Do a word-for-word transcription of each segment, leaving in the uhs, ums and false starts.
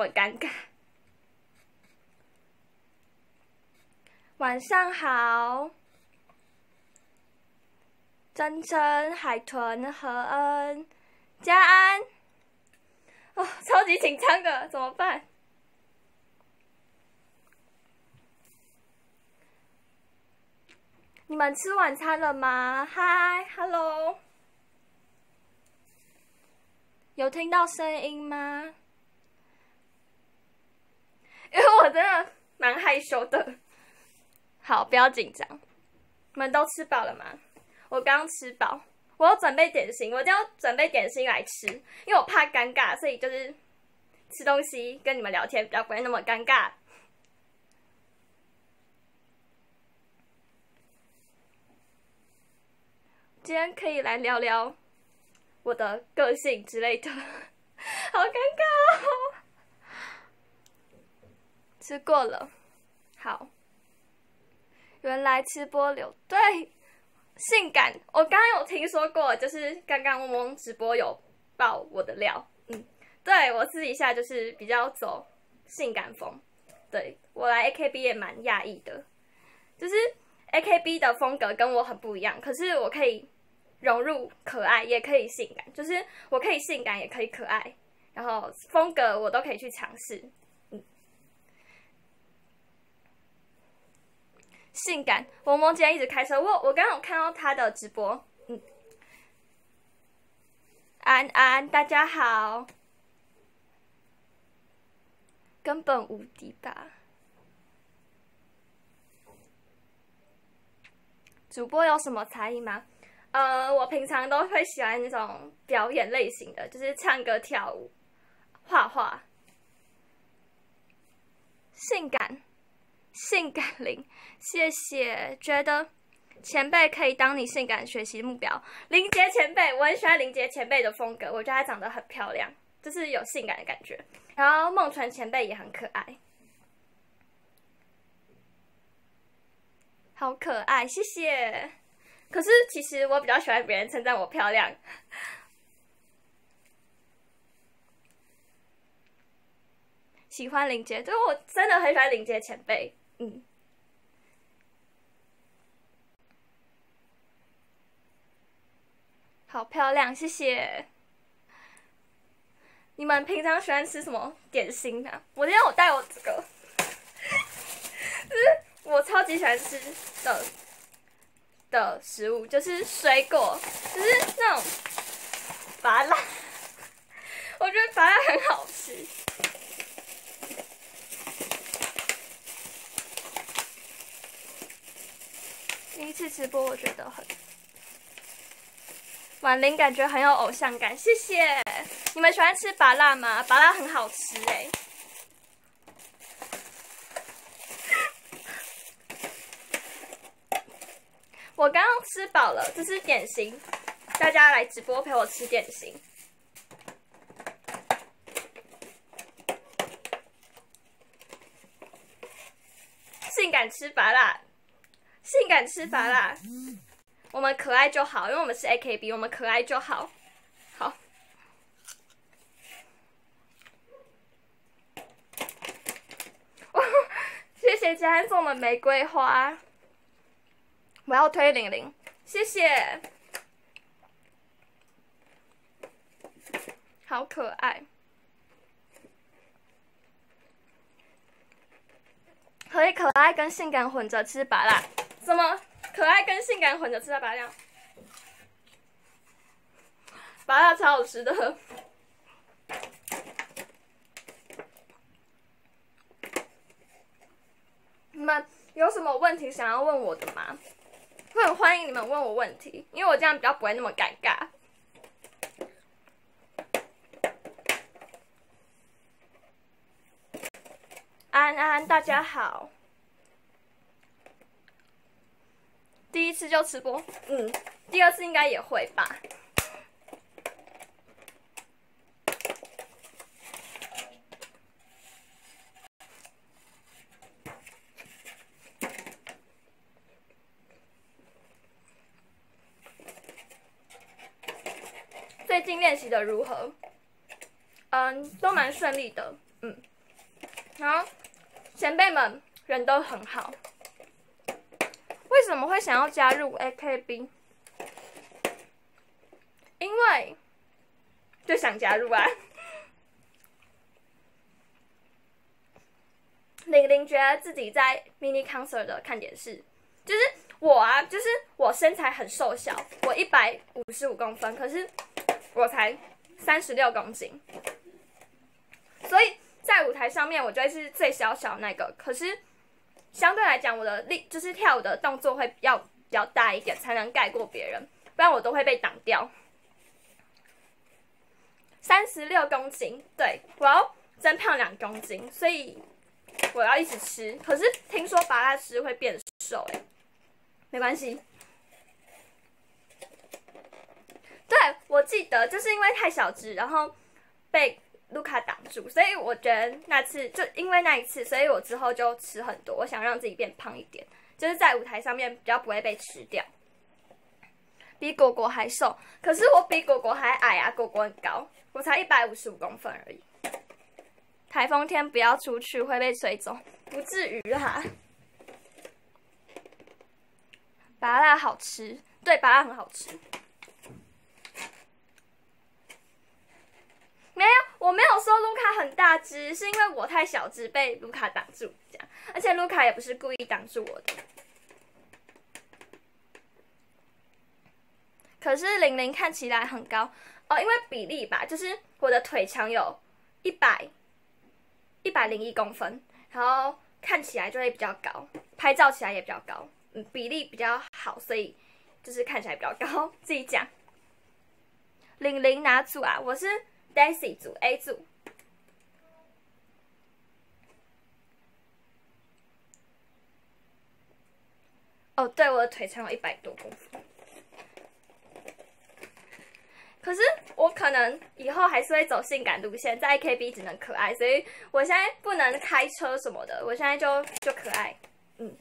我尴尬。晚上好，真真、海豚、和恩、嘉安，哦，超级紧张的，怎么办？你们吃晚餐了吗？嗨 ，Hello， 有听到声音吗？因为我真的蛮害羞的。好，不要紧张。你们都吃饱了吗？我刚吃饱，我有准备点心，我一定要准备点心来吃，因为我怕尴尬，所以就是吃东西跟你们聊天比较不会那么尴尬。今天可以来聊聊我的个性之类的，好尴尬哦。吃过了，好。原来吃播流对性感，我刚刚有听说过，就是刚刚嗡嗡直播有爆我的料，嗯，对我私底下就是比较走性感风，对我来 A K B 也蛮讶异的，就是 A K B 的风格跟我很不一样，可是我可以融入可爱，也可以性感，就是我可以性感，也可以可爱，然后风格我都可以去尝试。性感，萌萌今天一直开车，我我刚刚有看到他的直播，嗯，安安，大家好，根本无敌吧？主播有什么才艺吗？呃，我平常都会喜欢那种表演类型的，就是唱歌、跳舞、画画，性感。性感零，谢谢。觉得前辈可以当你性感学习目标。林杰前辈，我很喜欢林杰前辈的风格，我觉得她长得很漂亮，就是有性感的感觉。然后梦纯前辈也很可爱，好可爱，谢谢。可是其实我比较喜欢别人称赞我漂亮。喜欢林杰，对我真的很喜欢林杰前辈。嗯，好漂亮，谢谢。你们平常喜欢吃什么点心啊？我今天有带我这个，就是我超级喜欢吃的的食物，就是水果，就是那种芭乐，我觉得芭乐很好吃。第一次直播，我觉得很婉玲感觉很有偶像感，谢谢。你们喜欢吃芭乐吗？芭乐很好吃哎、欸。我刚刚吃饱了，这是点心，大家来直播陪我吃点心。性感吃芭乐。性感吃芭乐，我们可爱就好，因为我们是 A K B， 我们可爱就好。好，谢谢嘉安送的玫瑰花，我要推玲玲，谢谢，好可爱。可以可爱跟性感混着吃芭乐。怎么可爱跟性感混着吃的芭乐？芭乐超好吃的。你们有什么问题想要问我的吗？我很欢迎你们问我问题，因为我这样比较不会那么尴尬。安安，大家好。第一次就吃播，嗯，第二次应该也会吧。最近练习的如何？嗯，都蛮顺利的，嗯， 然后前辈们人都很好。为什么会想要加入 A K B？ 因为就想加入啊。玲玲觉得自己在 mini concert 的看点是，就是我啊，就是我身材很瘦小，我一百五十五公分，可是我才三十六公斤，所以在舞台上面我就会是最小小那个。可是相对来讲，我的力就是跳舞的动作会要比较大一点，才能盖过别人，不然我都会被挡掉。三十六公斤，对，我要增胖两公斤，所以我要一直吃。可是听说拔辣吃会变瘦，哎，没关系。对，我记得就是因为太小只，然后被卢卡挡住，所以我觉得那次就因为那一次，所以我之后就吃很多，我想让自己变胖一点，就是在舞台上面比较不会被吃掉。比果果还瘦，可是我比果果还矮啊，果果很高，我才一百五十五公分而已。台风天不要出去，会被吹走，不至于啦。芭乐好吃，对，芭乐很好吃。没有，我没有说卢卡很大只，是因为我太小只被卢卡挡住，这样。而且卢卡也不是故意挡住我的。可是玲玲看起来很高哦，因为比例吧，就是我的腿长有一百一百零一公分，然后看起来就会比较高，拍照起来也比较高，嗯，比例比较好，所以就是看起来比较高。自己讲。玲玲哪组啊？我是 Daisy 组 A 组。哦，对，我的腿长有一百多公分。可是我可能以后还是会走性感路线，在 A K B 只能可爱，所以我现在不能开车什么的，我现在就就可爱，嗯。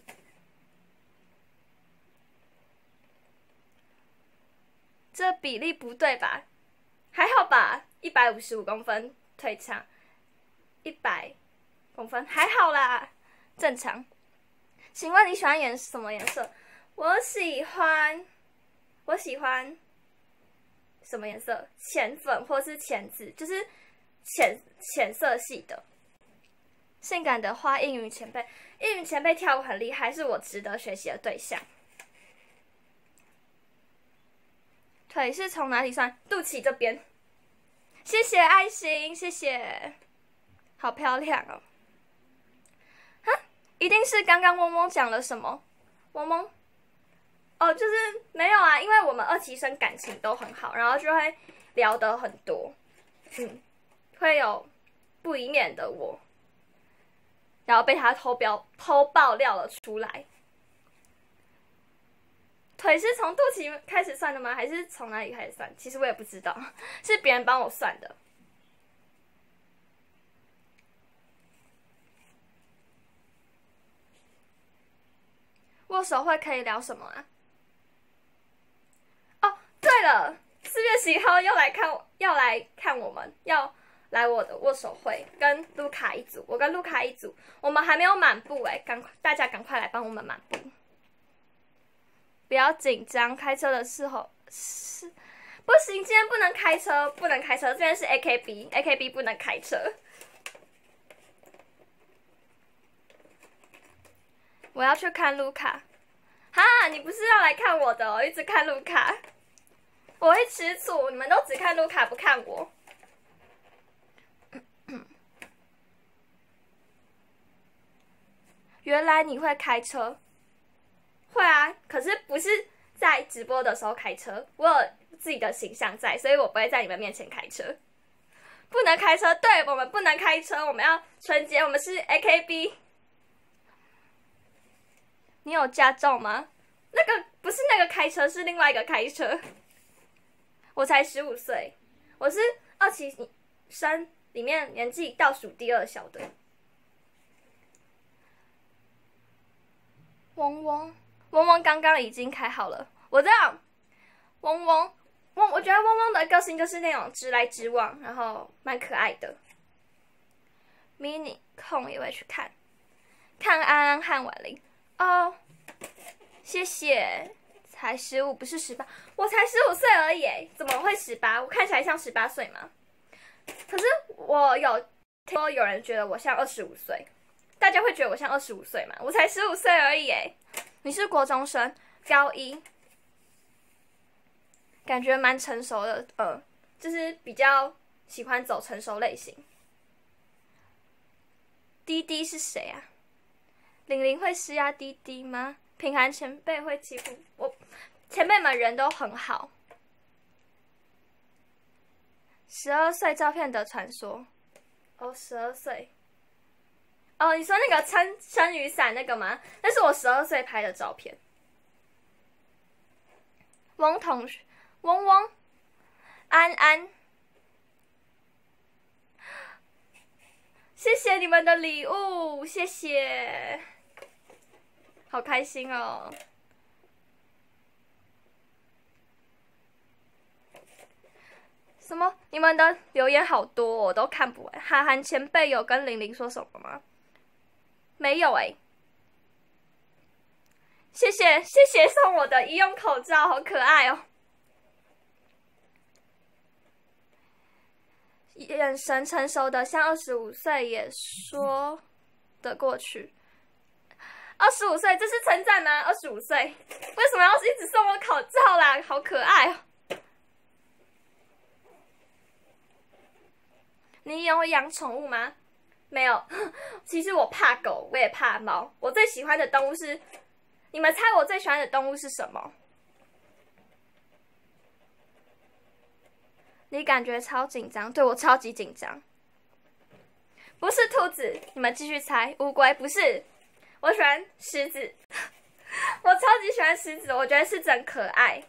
这比例不对吧？还好吧，一百五十五公分，腿长一百公分，还好啦，正常。请问你喜欢颜什么颜色？我喜欢，我喜欢。什么颜色？浅粉或是浅紫，就是浅浅色系的。性感的花应云前辈，应云前辈跳舞很厉害，是我值得学习的对象。腿是从哪里算？肚脐这边。谢谢爱心，谢谢，好漂亮哦。哈，一定是刚刚嗡嗡讲了什么？嗡嗡。哦，就是没有啊，因为我们二期生感情都很好，然后就会聊得很多，嗯，会有不一面的我，然后被他偷标偷爆料了出来。腿是从肚脐开始算的吗？还是从哪里开始算？其实我也不知道，是别人帮我算的。握手会可以聊什么啊？对了，四月十一号要来看，要来看我们，要来我的握手会，跟卢卡一组，我跟卢卡一组，我们还没有满步哎，赶快大家赶快来帮我们满步，不要紧张，开车的时候是不行，今天不能开车，不能开车，这边是 A K B，A K B 不能开车。我要去看卢卡，哈，你不是要来看我的哦，一直看卢卡。我会吃醋，你们都只看卢卡不看我。原来你会开车？会啊，可是不是在直播的时候开车，我有自己的形象在，所以我不会在你们面前开车。不能开车，对，我们不能开车，我们要纯洁，我们是 A K B。你有驾照吗？那个不是那个开车，是另外一个开车。我才十五岁，我是二期生里面年纪倒数第二小的。嗡嗡嗡嗡刚刚已经开好了，我知道。嗡嗡嗡，我觉得嗡嗡的个性就是那种直来直往，然后蛮可爱的。mini 空也会去看，看安安和婉玲。哦，谢谢。才十五，不是十八，我才十五岁而已，怎么会十八？我看起来像十八岁吗？可是我有听说有人觉得我像二十五岁，大家会觉得我像二十五岁吗？我才十五岁而已，哎，你是国中生，高一，感觉蛮成熟的，呃，就是比较喜欢走成熟类型。滴滴是谁啊？玲玲会施压滴滴吗？品涵前辈会欺负我，前辈们人都很好。十二岁照片的传说，哦，十二岁，哦，你说那个撑撑雨伞那个吗？那是我十二岁拍的照片。翁同学，翁翁，安安，谢谢你们的礼物，谢谢。好开心哦！什么？你们的留言好多、哦，我都看不完。韩寒前辈有跟玲玲说什么吗？没有哎、欸。谢谢谢谢送我的医用口罩，好可爱哦！眼神成熟的像二十五岁，也说得过去。二十五岁，这是称赞吗？二十五岁，为什么要一直送我口罩啦？好可爱哦！你有养宠物吗？没有，其实我怕狗，我也怕猫。我最喜欢的动物是，你们猜我最喜欢的动物是什么？你感觉超紧张，对我超级紧张。不是兔子，你们继续猜。乌龟不是。我喜欢狮子，我超级喜欢狮子，我觉得狮子很可爱。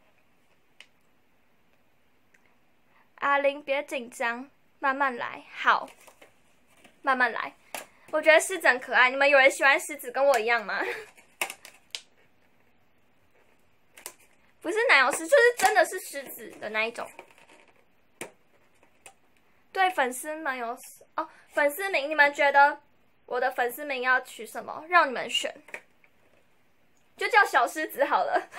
阿玲，别紧张，慢慢来。好，慢慢来。我觉得狮子很可爱，你们有人喜欢狮子跟我一样吗？不是奶油狮，就是真的是狮子的那一种。对粉丝们有哦，粉丝名，你们觉得？我的粉丝名要取什么？让你们选，就叫小狮子好了。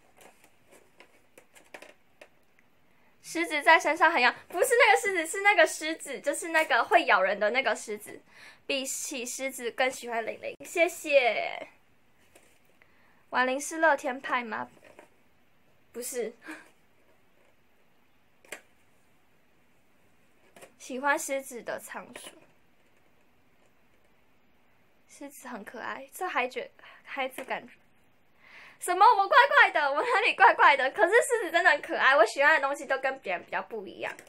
狮子在身上很痒，不是那个狮子，是那个狮子，就是那个会咬人的那个狮子。比起狮子更喜欢玲玲，谢谢。婉玲是乐天派吗？不是。喜欢狮子的仓鼠。狮子很可爱，这孩觉孩子感觉什么？我怪怪的，我哪里怪怪的？可是狮子真的很可爱，我喜欢的东西都跟别人比较不一样。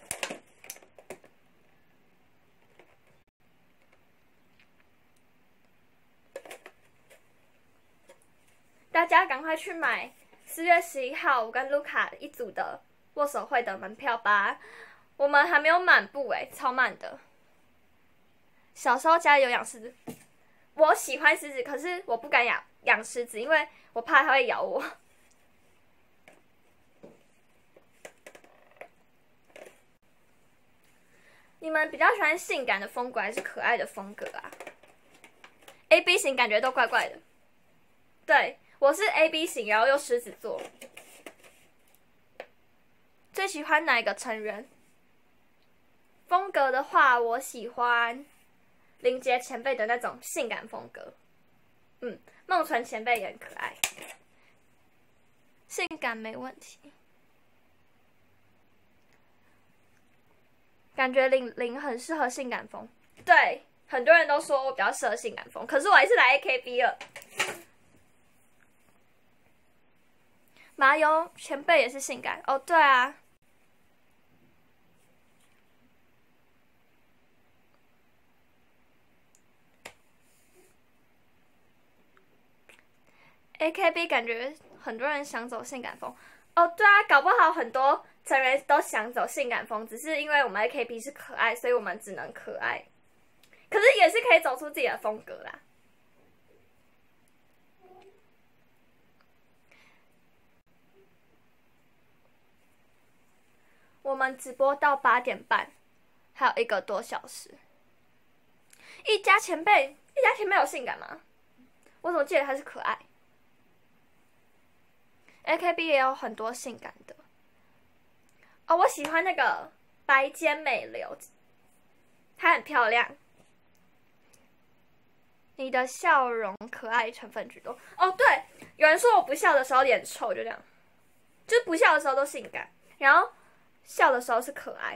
大家赶快去买四月十一号我跟卢卡一组的握手会的门票吧！我们还没有满步哎、欸，超慢的。小时候家里有养狮子。我喜欢狮子，可是我不敢养养狮子，因为我怕它会咬我。你们比较喜欢性感的风格还是可爱的风格啊 ？A B 型感觉都怪怪的。对，我是 A B 型，然后又狮子座。最喜欢哪一个成员？风格的话，我喜欢林杰前辈的那种性感风格，嗯，梦纯前辈也很可爱，性感没问题。感觉林林很适合性感风，对，很多人都说我比较适合性感风，可是我还是来 A K B 了。麻油前辈也是性感哦，对啊。A K B 感觉很多人想走性感风哦，对啊，搞不好很多成员都想走性感风，只是因为我们 A K B 是可爱，所以我们只能可爱，可是也是可以走出自己的风格啦。我们直播到八点半，还有一个多小时。 一家前辈，一家前辈有性感吗？我怎么记得他是可爱？A K B 也有很多性感的。哦，我喜欢那个白间美流，她很漂亮。你的笑容可爱成分居多。哦，对，有人说我不笑的时候脸臭，就这样，就是不笑的时候都性感，然后笑的时候是可爱，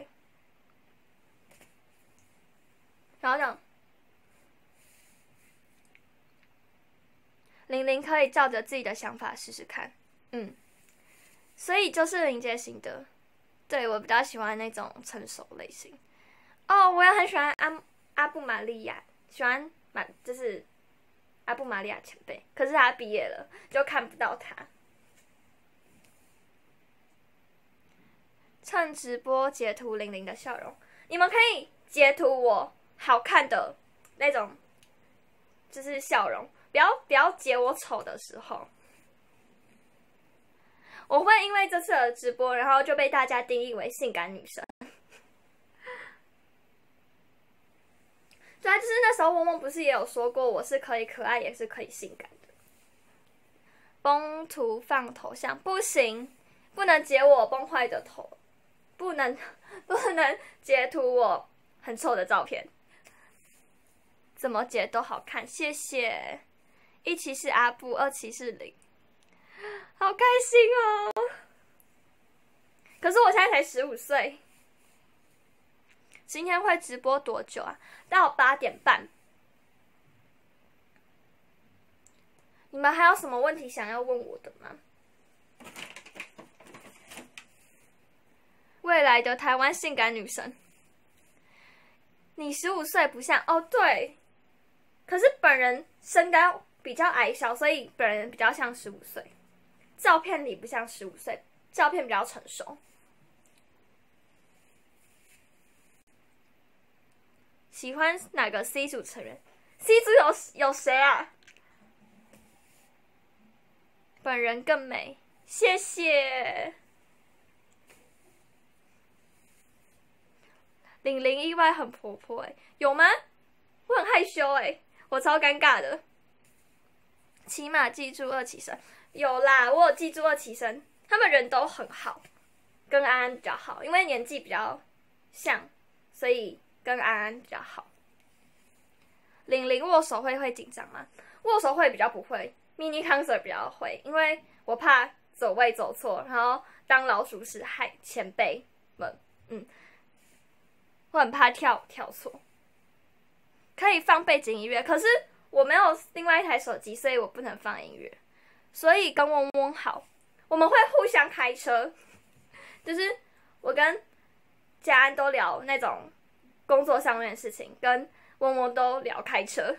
然后这样。玲玲可以照着自己的想法试试看，嗯，所以就是林杰型的，对我比较喜欢那种成熟类型。哦，我也很喜欢阿阿布玛利亚，喜欢满就是阿布玛利亚前辈，可是他毕业了，就看不到他。趁直播截图玲玲的笑容，你们可以截图我好看的那种，就是笑容。不要不要截我丑的时候，我会因为这次的直播，然后就被大家定义为性感女神。对啊，就是那时候嗡嗡不是也有说过，我是可以可愛，也是可以性感的。崩图放头像不行，不能截我崩坏的头，不能不能截图我很丑的照片，怎么截都好看，谢谢。一期是阿布，二期是零，好开心哦！可是我现在才十五岁。今天会直播多久啊？到八点半。你们还有什么问题想要问我的吗？未来的台湾性感女神，你十五岁不像哦，对，可是本人身高比较矮小，所以本人比较像十五岁，照片里不像十五岁，照片比较成熟。喜欢哪个 C 组成员 ？C 组有有谁啊？本人更美，谢谢。玲玲意外很活泼哎，有吗？我很害羞哎，我超尴尬的。起码记住二期生，有啦，我有记住二期生，他们人都很好，跟安安比较好，因为年纪比较像，所以跟安安比较好。玲玲握手会会紧张吗？握手会比较不会 ，mini concert 比较会，因为我怕走位走错，然后当老鼠屎害前辈们，嗯，我很怕跳跳错。可以放背景音乐，可是我没有另外一台手机，所以我不能放音乐。所以跟嗡嗡好，我们会互相开车，就是我跟嘉安都聊那种工作上面的事情，跟嗡嗡都聊开车。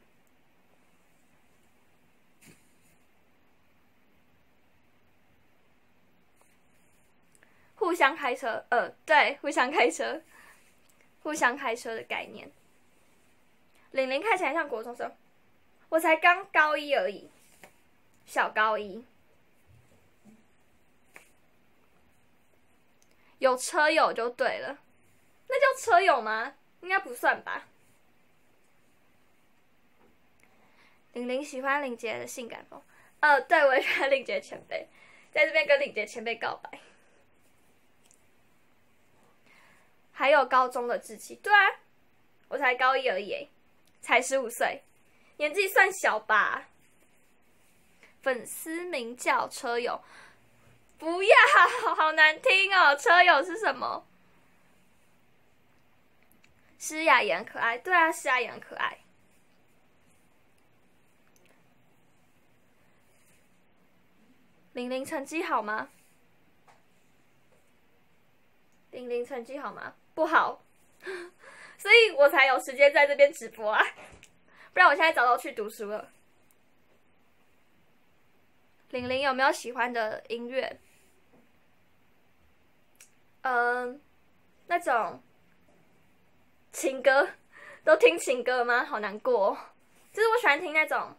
互相开车，呃，对，互相开车，互相开车的概念。玲玲看起来像国中生，我才刚高一而已，小高一。有车友就对了，那叫车友吗？应该不算吧。玲玲喜欢林杰的性感风，呃，对，我也喜欢林杰前辈，在这边跟林杰前辈告白。还有高中的志气，对啊，我才高一而已，才十五岁，年纪算小吧。粉丝名叫车友，不要，好难听哦！车友是什么？诗雅也很可爱，对啊，诗雅也很可爱。玲玲成绩好吗？玲玲成绩好吗？不好，所以我才有时间在这边直播啊，不然我现在早都去读书了。玲玲有没有喜欢的音乐？嗯、呃，那种情歌，都听情歌吗？好难过、哦。就是我喜欢听那种，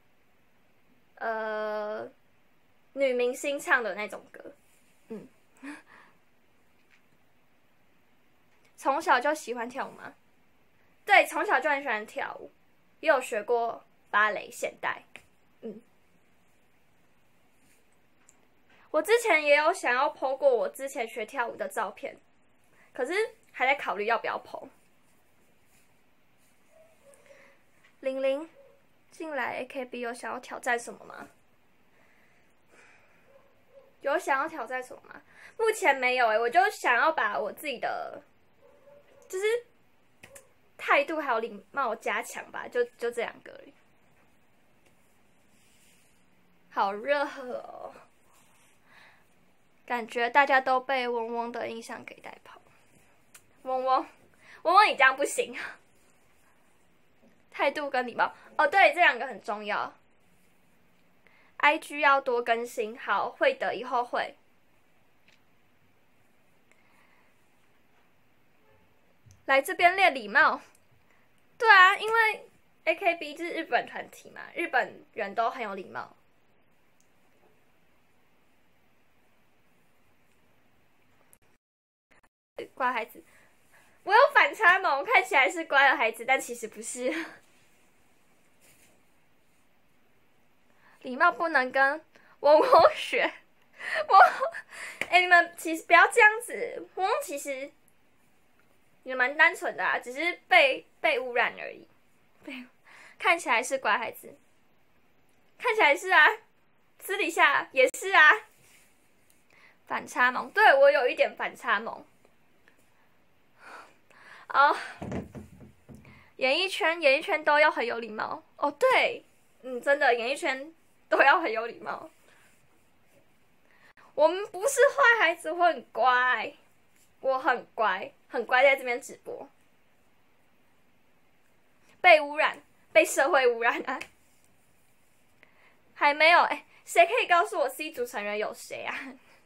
呃，女明星唱的那种歌。嗯，从小就喜欢跳舞吗？ 对，从小就很喜欢跳舞，也有学过芭蕾、现代。嗯，我之前也有想要 po 过我之前学跳舞的照片，可是还在考虑要不要 po。玲玲进来 A K B 有想要挑战什么吗？有想要挑战什么吗？目前没有哎、欸，我就想要把我自己的就是态度还有礼貌加强吧，就就这两个而已。好热哦，感觉大家都被嗡嗡的印象给带跑。嗡嗡，嗡嗡，你这样不行。态度跟礼貌，哦，对，这两个很重要。I G 要多更新，好，会的，以后会。来这边练礼貌。对啊，因为 A K B 是日本团体嘛，日本人都很有礼貌。乖孩子，我有反差萌，看起来是乖的孩子，但其实不是。礼貌不能跟嗡嗡学。我，哎、欸，你们其实不要这样子。嗡嗡其实也蛮单纯的啊，只是被被污染而已。被看起来是乖孩子，看起来是啊，私底下也是啊。反差萌，对我有一点反差萌。哦，演艺圈，演艺圈都要很有礼貌。哦，对，嗯，真的，演艺圈都要很有礼貌。我们不是坏孩子，我很乖，我很乖，很乖，在这边直播。被污染，被社会污染啊！还没有，哎、欸，谁可以告诉我 C 组成员有谁啊？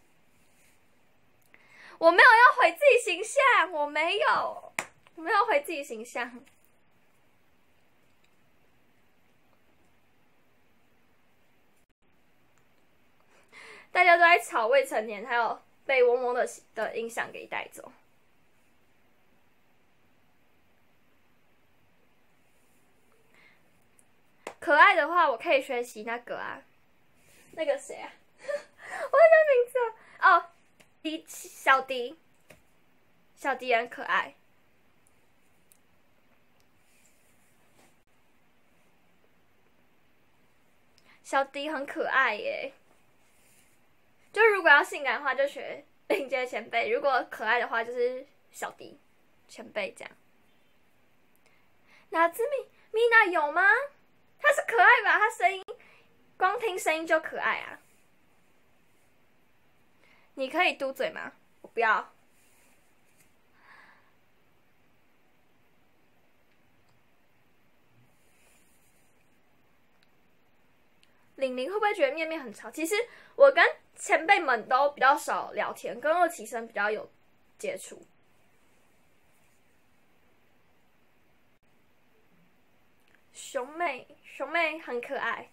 我没有要毁自己形象，我没有，我没有毁自己形象。大家都在吵未成年，还有被嗡嗡的的音响给带走。可爱的话，我可以学习那个啊，那个谁啊？我叫名字哦，迪小迪，小迪很可爱。小迪很可爱耶，就如果要性感的话，就学林杰前辈；如果可爱的话，就是小迪前辈这样。哪兹米米娜有吗？她是可爱吧？她声音，光听声音就可爱啊。你可以嘟嘴吗？我不要。玲玲会不会觉得面面很吵？其实我跟前辈们都比较少聊天，跟二期生比较有接触。熊妹，熊妹很可爱。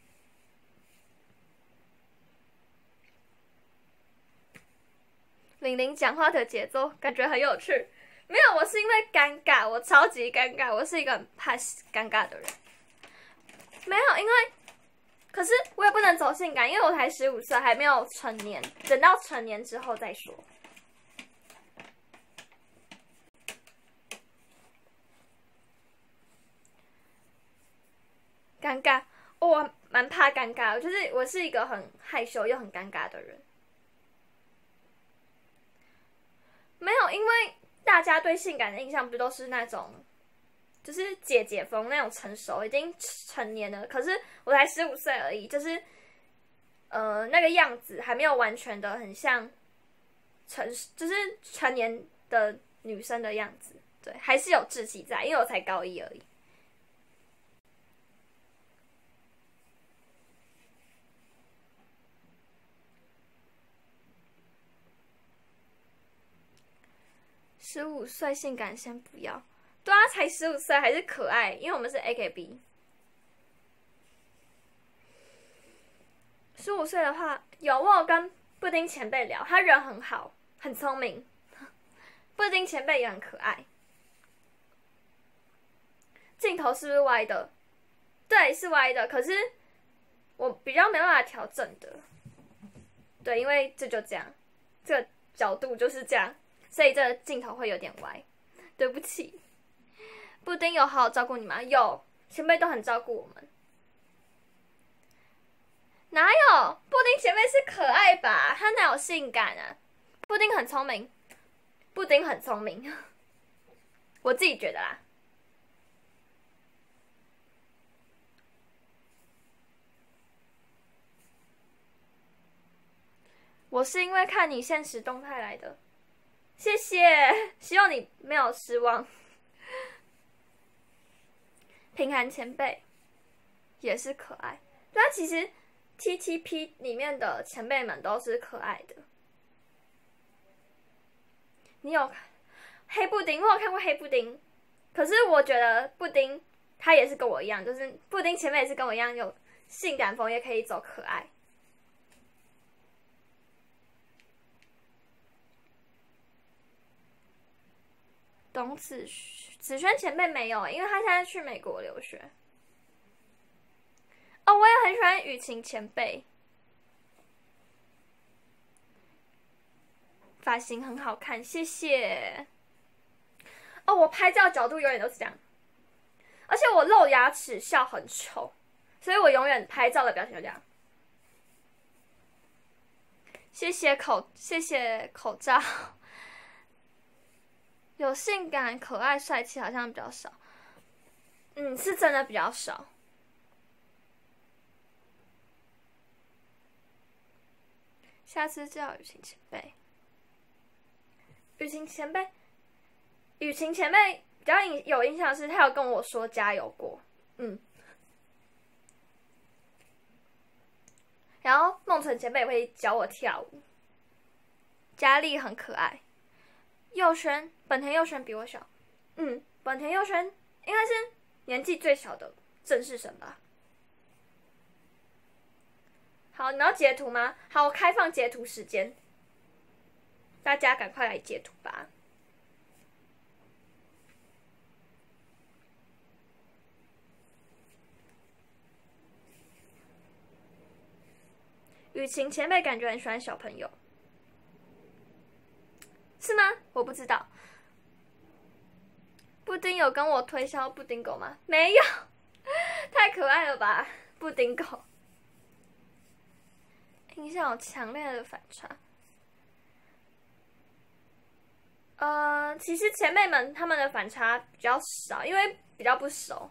玲玲讲话的节奏感觉很有趣。没有，我是因为尴尬，我超级尴尬，我是一个很怕尴尬的人。没有，因为。可是我也不能走性感，因为我才十五岁，还没有成年，等到成年之后再说。尴尬，哦、我蛮怕尴尬，就是我是一个很害羞又很尴尬的人。没有，因为大家对性感的印象不都是那种，就是姐姐风那种成熟，已经成年了。可是我才十五岁而已，就是，呃，那个样子还没有完全的很像成，就是成年的女生的样子。对，还是有稚气在，因为我才高一而已。十五岁性感先不要，对啊，才十五岁还是可爱，因为我们是 A K B。十五岁的话，有我有跟布丁前辈聊，他人很好，很聪明。布丁前辈也很可爱。 镜头是不是歪的？对，是歪的。可是我比较没办法调整的。对，因为这就这样，这个角度就是这样，所以这个镜头会有点歪。对不起。布丁有好好照顾你吗？有，前辈都很照顾我们。哪有？布丁前辈是可爱吧？他哪有性感啊？布丁很聪明，布丁很聪明，我自己觉得啦。我是因为看你现实动态来的，谢谢，希望你没有失望。平涵前辈也是可爱，对啊，其实 T T P 里面的前辈们都是可爱的。你有看黑布丁？我有看过黑布丁，可是我觉得布丁他也是跟我一样，就是布丁前辈也是跟我一样有性感风，也可以走可爱。董子子轩前辈没有，因为他现在去美国留学。哦，我也很喜欢雨晴前辈，发型很好看，谢谢。哦，我拍照角度永远都是这样，而且我露牙齿笑很丑，所以我永远拍照的表情就这样。谢谢口，谢谢口罩。有性感、可爱、帅气好像比较少，嗯，是真的比较少。下次叫雨晴前辈。雨晴前辈，雨晴前辈比较有印象的是，他有跟我说加油过，嗯。然后梦纯前辈也会教我跳舞。佳丽很可爱。佑轩，本田佑轩比我小，嗯，本田佑轩应该是年纪最小的正式生吧。好，你们要截图吗？好，我开放截图时间，大家赶快来截图吧。雨晴前辈感觉很喜欢小朋友，是吗？我不知道。布丁有跟我推销布丁狗吗？没有，太可爱了吧，布丁狗。印象有强烈的反差。呃，其实前辈们他们的反差比较少，因为比较不熟。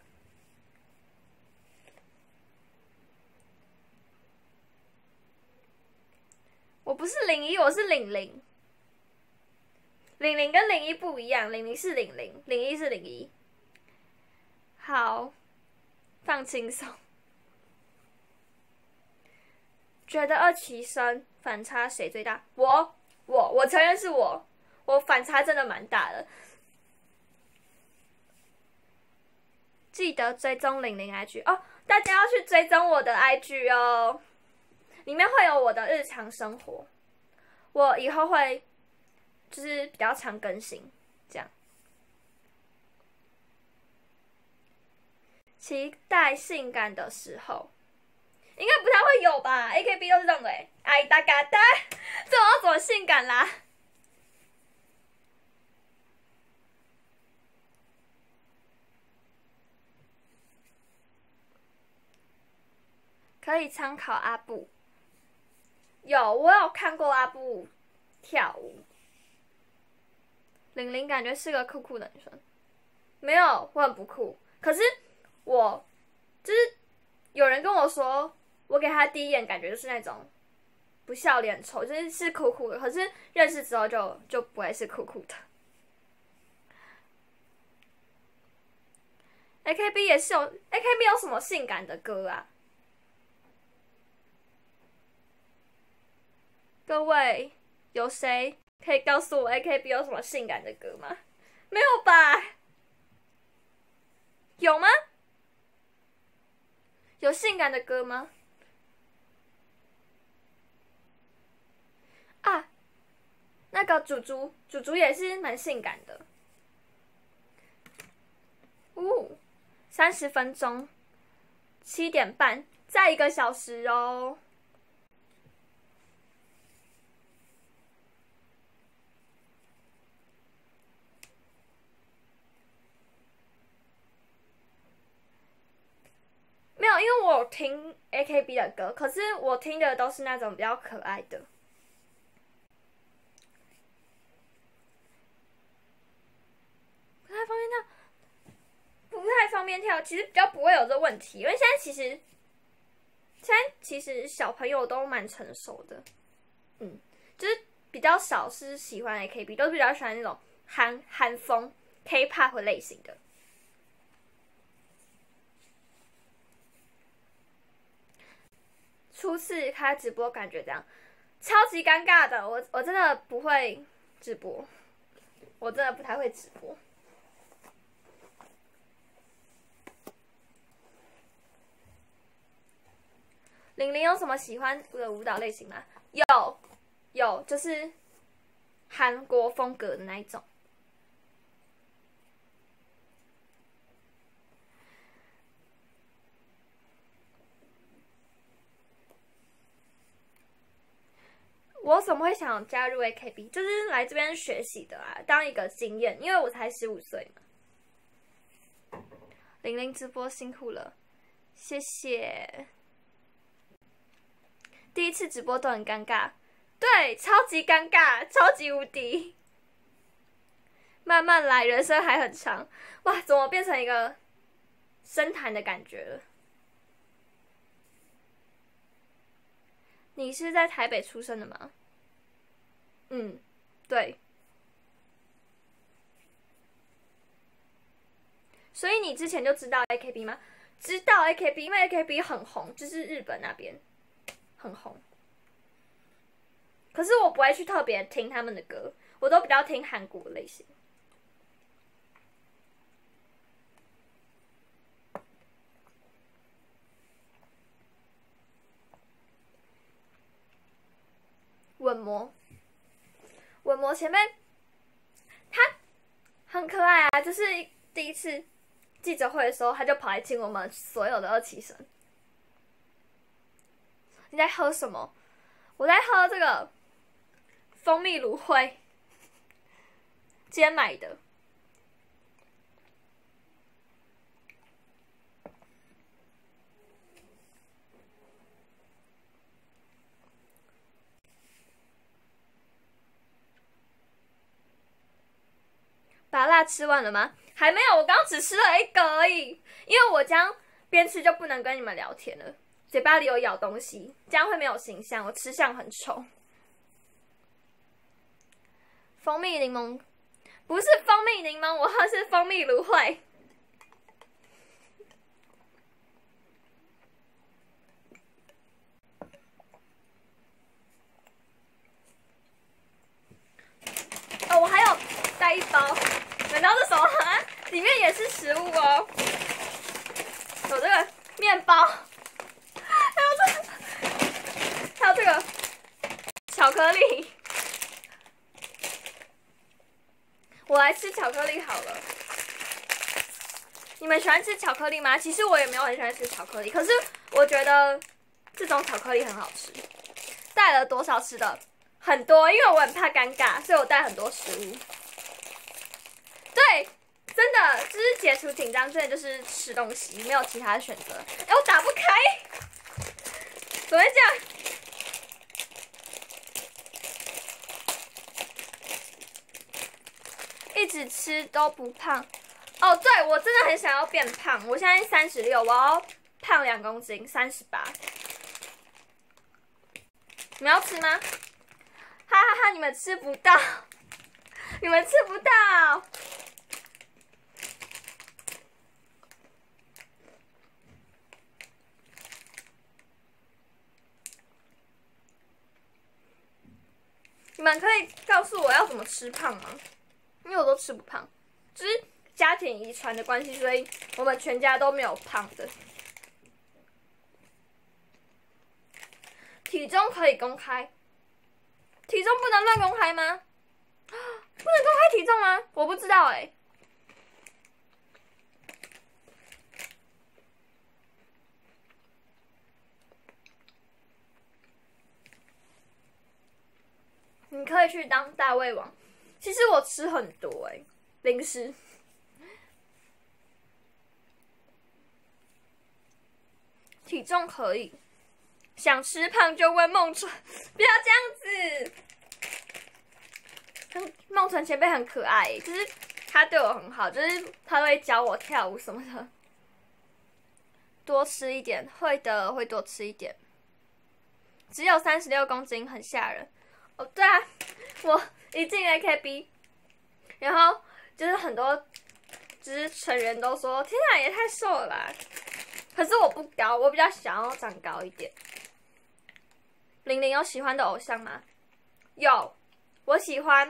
我不是零一，我是零零。零零跟零一不一样，零零是零零，零一是零一。好，放轻松。觉得二期生反差谁最大？我，我，我承认是我，我反差真的蛮大的。记得追踪零零 I G 哦，大家要去追踪我的 I G 哦，里面会有我的日常生活，我以后会就是比较常更新，这样。期待性感的时候。应该不太会有吧 ？A K B 都是这样的哎、欸，哎哒嘎哒，这我要怎么性感啦？可以参考阿布。有，我有看过阿布跳舞。玲玲感觉是个酷酷的女生，没有，我很不酷。可是我就是有人跟我说。我给他第一眼感觉就是那种不笑脸丑，就是是酷酷的，可是认识之后就就不会是酷酷的。A K B 也是有 A K B 有什么性感的歌啊？各位有谁可以告诉我 A K B 有什么性感的歌吗？没有吧？有吗？有性感的歌吗？啊，那个祖祖祖祖也是蛮性感的。 哦，三十分钟，七点半，再一个小时哦。没有，因为我有听 A K B 的歌，可是我听的都是那种比较可爱的。不太方便跳，不太方便跳，其实比较不会有这问题，因为现在其实，现在其实小朋友都蛮成熟的，嗯，就是比较少是喜欢 A K B， 都是比较喜欢那种韩韩风 K-pop 类型的。初次开直播感觉这样，超级尴尬的。我我真的不会直播，我真的不太会直播。玲玲有什么喜欢的舞蹈类型吗？有，有，就是韩国风格的那一种。我怎么会想加入 A K B？ 就是来这边学习的啊，当一个经验，因为我才十五岁嘛。玲玲直播辛苦了，谢谢。第一次直播都很尴尬，对，超级尴尬，超级无敌。慢慢来，人生还很长。哇，怎么变成一个深谈的感觉了？你是在台北出生的吗？嗯，对。所以你之前就知道 A K B 吗？知道 A K B， 因为 A K B 很红，就是日本那边很红。可是我不会去特别听他们的歌，我都比较听韩国类型。稳模，稳模前辈，他很可爱啊，就是第一次记者会的时候，他就跑来亲我们所有的二期生。你在喝什么？我在喝这个蜂蜜芦荟，今天买的。把辣吃完了吗？还没有，我刚刚只吃了一个而已。因为我这样边吃就不能跟你们聊天了，嘴巴里有咬东西，这样会没有形象，我吃相很丑。蜂蜜柠檬不是蜂蜜柠檬，我喝是蜂蜜芦荟。哦，我还有带一包，难道这什么啊？里面也是食物哦，有这个面包，还有这个，还有这个巧克力。我来吃巧克力好了。你们喜欢吃巧克力吗？其实我也没有很喜欢吃巧克力，可是我觉得这种巧克力很好吃。带了多少吃的？很多，因为我很怕尴尬，所以我带很多食物。对，真的就是解除紧张，真的就是吃东西，没有其他的选择。哎，我打不开，怎么会这样？一直吃都不胖。哦，对，我真的很想要变胖。我现在三十六，我要胖两公斤，三十八。你们要吃吗？哈哈哈！你们吃不到，你们吃不到。你们可以告诉我要怎么吃胖吗？因为我都吃不胖，就是家庭遗传的关系，所以我们全家都没有胖的。体重可以公开。体重不能乱公开吗？不能公开体重吗？我不知道哎、欸。 你可以去当大胃王。其实我吃很多哎、欸，零食。体重可以，想吃胖就问梦纯，不要这样子。梦纯前辈很可爱、欸，就是他对我很好，就是他会教我跳舞什么的。多吃一点，会的，会多吃一点。只有三十六公斤，很吓人。哦，对啊，我一进 A K B， 然后就是很多就是成员都说：“天啊，也太瘦了吧！”可是我不高，我比较想要长高一点。玲玲有喜欢的偶像吗？有，我喜欢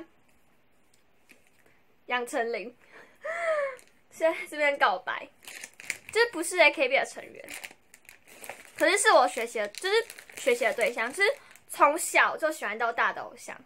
杨丞琳。现在这边告白。就是不是 A K B 的成员，可是是我学习的，就是学习的对象，是从小就喜欢到大的偶像。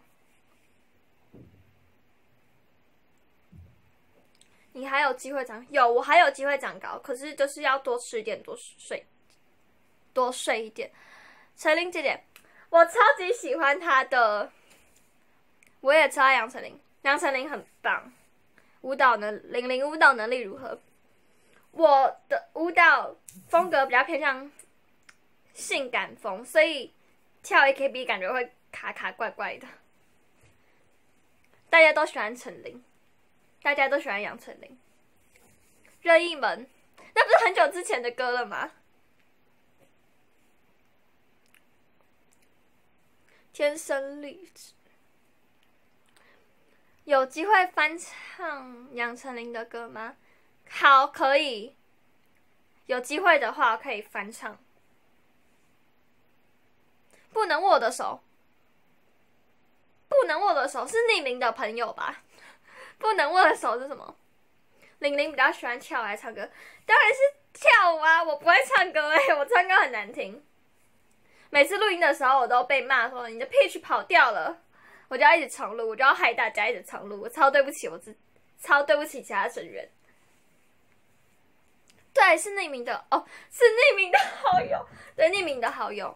你还有机会长，有我还有机会长高，可是就是要多吃一点，多睡，多睡一点。陈琳姐姐，我超级喜欢她的，我也超爱杨丞琳，杨丞琳很棒，舞蹈能，玲玲舞蹈能力如何？我的舞蹈风格比较偏向性感风，所以跳 A K B 感觉会卡卡怪怪的。大家都喜欢陈琳，大家都喜欢杨丞琳。任意门，那不是很久之前的歌了吗？天生丽质，有机会翻唱杨丞琳的歌吗？好，可以。有机会的话可以翻唱。不能握的手，不能握的手是匿名的朋友吧？不能握的手是什么？玲玲比较喜欢跳还是唱歌？当然是跳舞啊！我不会唱歌哎、欸，我唱歌很难听。每次录音的时候，我都被骂说你的 pitch 跑掉了，我就要一直重录，我就要害大家一直重录，我超对不起我自，超对不起其他成员。对，是匿名的哦，是匿名的好友，对，匿名的好友。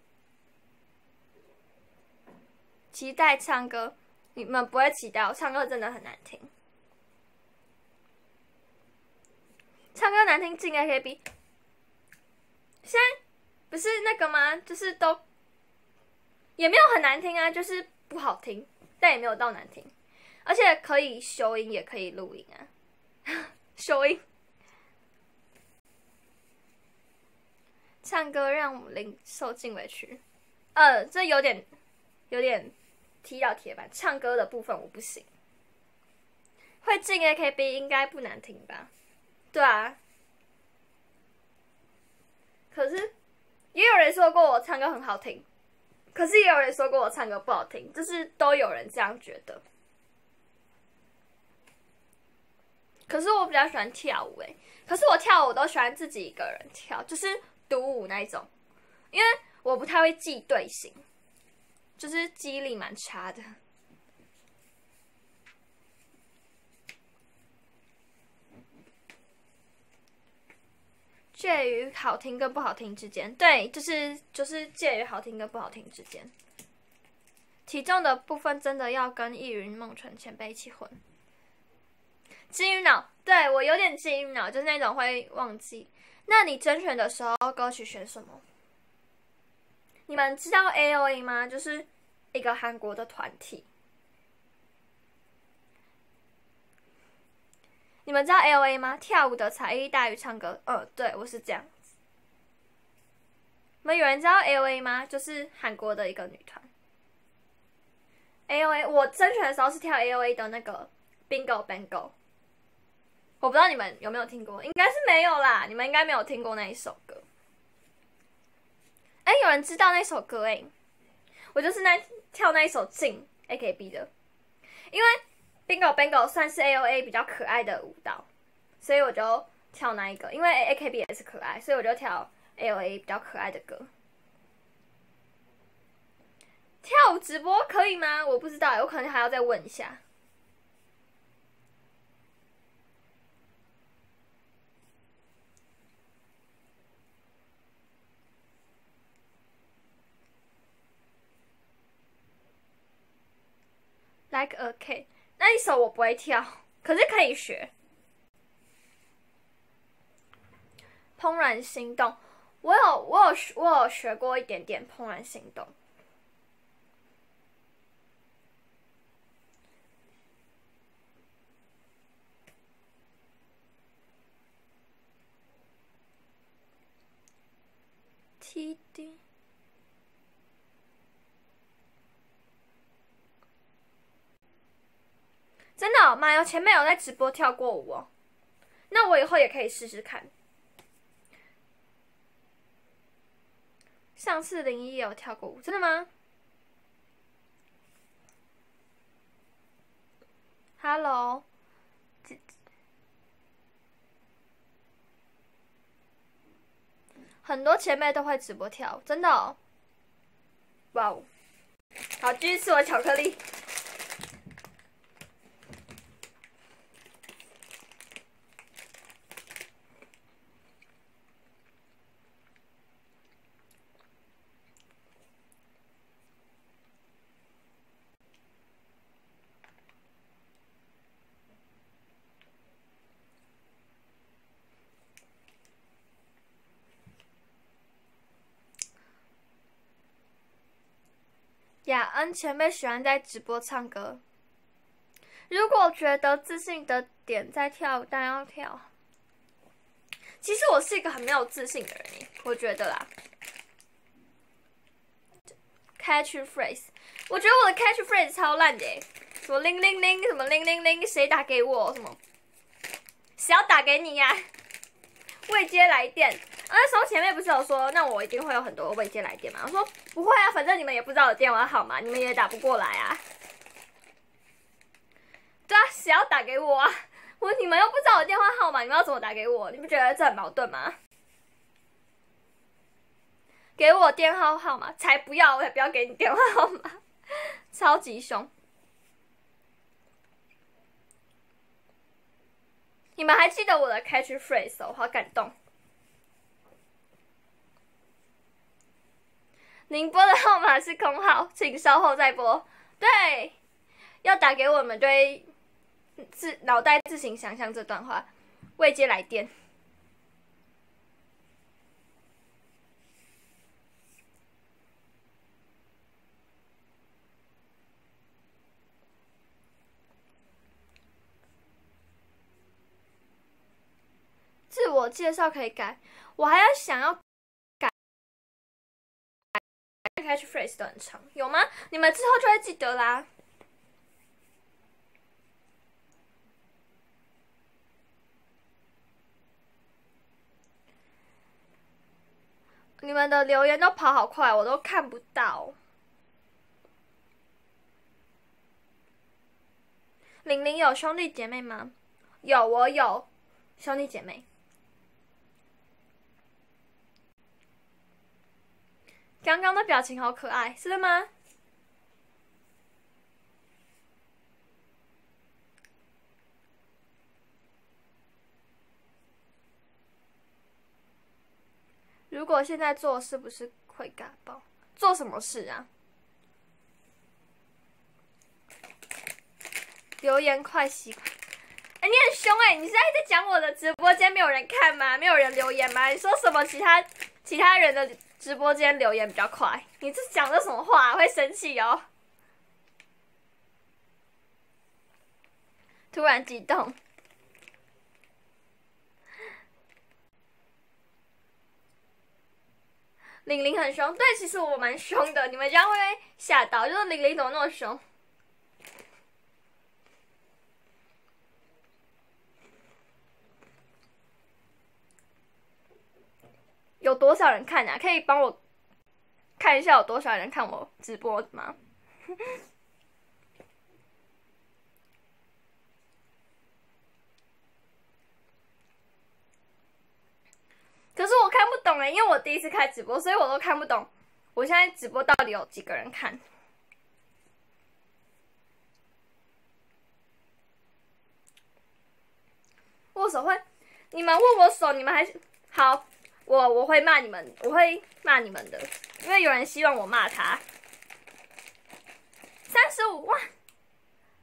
期待唱歌，你们不会期待，我唱歌真的很难听。唱歌难听进 A K B， 现在不是那个吗？就是都也没有很难听啊，就是不好听，但也没有到难听，而且可以修音，也可以录音啊，修音。唱歌让零受尽委屈，呃，这有点有点踢到铁板。唱歌的部分我不行，会进 A K B 应该不难听吧？对啊，可是也有人说过我唱歌很好听，可是也有人说过我唱歌不好听，就是都有人这样觉得。可是我比较喜欢跳舞诶，可是我跳舞都喜欢自己一个人跳，就是独舞那一种，因为我不太会记队形，就是记忆力蛮差的。介于好听跟不好听之间，对，就是就是介于好听跟不好听之间。体重的部分真的要跟易云梦纯前辈一起混。金鱼脑，对，我有点金鱼脑，就是那种会忘记。那你甄选的时候歌曲选什么？你们知道 A O A 吗？就是一个韩国的团体。你们知道 A O A 吗？跳舞的才艺大于唱歌。嗯，对，我是这样子。你们有人知道 A O A 吗？就是韩国的一个女团。A O A， 我甄选的时候是跳 A O A 的那个 Bingo Bango。我不知道你们有没有听过，应该是没有啦，你们应该没有听过那一首歌。哎、欸，有人知道那首歌哎、欸？我就是那跳那一首进 A K B 的，因为 Bingo Bango 算是 A O A 比较可爱的舞蹈，所以我就跳那一个。因为 A K B 也是可爱，所以我就跳 A O A 比较可爱的歌。跳舞直播可以吗？我不知道，我可能还要再问一下。 like a K， 那一首我不会跳，可是可以学。怦然心动，我有我有我有学过一点点怦然心动。T D。真的、哦，马友前面有在直播跳过舞哦，那我以后也可以试试看。上次零一也有跳过舞，真的吗 ？Hello， 很多前辈都会直播跳，真的哦。哇哦，好，继续吃我巧克力。雅恩前辈喜欢在直播唱歌。如果觉得自信的点在跳，当然要跳。其实我是一个很没有自信的人耶，我觉得啦。Catch phrase， 我觉得我的 catch phrase 超烂的耶，什么铃铃铃，什么铃铃铃，谁打给我？什么？谁要打给你呀、啊？未接来电。啊、那时候前面不是有说，那我一定会有很多未接来电吗？我说不会啊，反正你们也不知道我的电话号码，你们也打不过来啊。对啊，谁要打给我啊？我你们又不知道我的电话号码，你们要怎么打给我？你不觉得这很矛盾吗？给我电话号码，才不要，我才不要给你电话号码，超级凶。你们还记得我的 catch phrase 哦，我好感动。您拨的号码是空号，请稍后再拨。对，要打给我们，就会自脑袋自行想象这段话。未接来电。自我介绍可以改，我还要想要改 catch phrase 都很长，有吗？你们之后就会记得啦。你们的留言都跑好快，我都看不到。玲玲有兄弟姐妹吗？有，我有兄弟姐妹。刚刚的表情好可爱，是的吗？如果现在做，是不是会嘎爆？做什么事啊？留言快习惯。哎、欸，你很凶哎、欸！你现在在讲我的直播间没有人看吗？没有人留言吗？你说什么？其他其他人的直播间留言比较快？你这讲的什么话、啊？会生气哦！突然激动。玲玲很凶，对，其实我蛮凶的，你们这样会不会吓到？就是玲玲怎么那么凶？有多少人看啊？可以帮我看一下有多少人看我直播吗？可是我看不懂哎，因为我第一次开直播，所以我都看不懂。我现在直播到底有几个人看？握手会，你们握我手，你们还是好，我我会骂你们，我会骂你们的，因为有人希望我骂他。三十五万，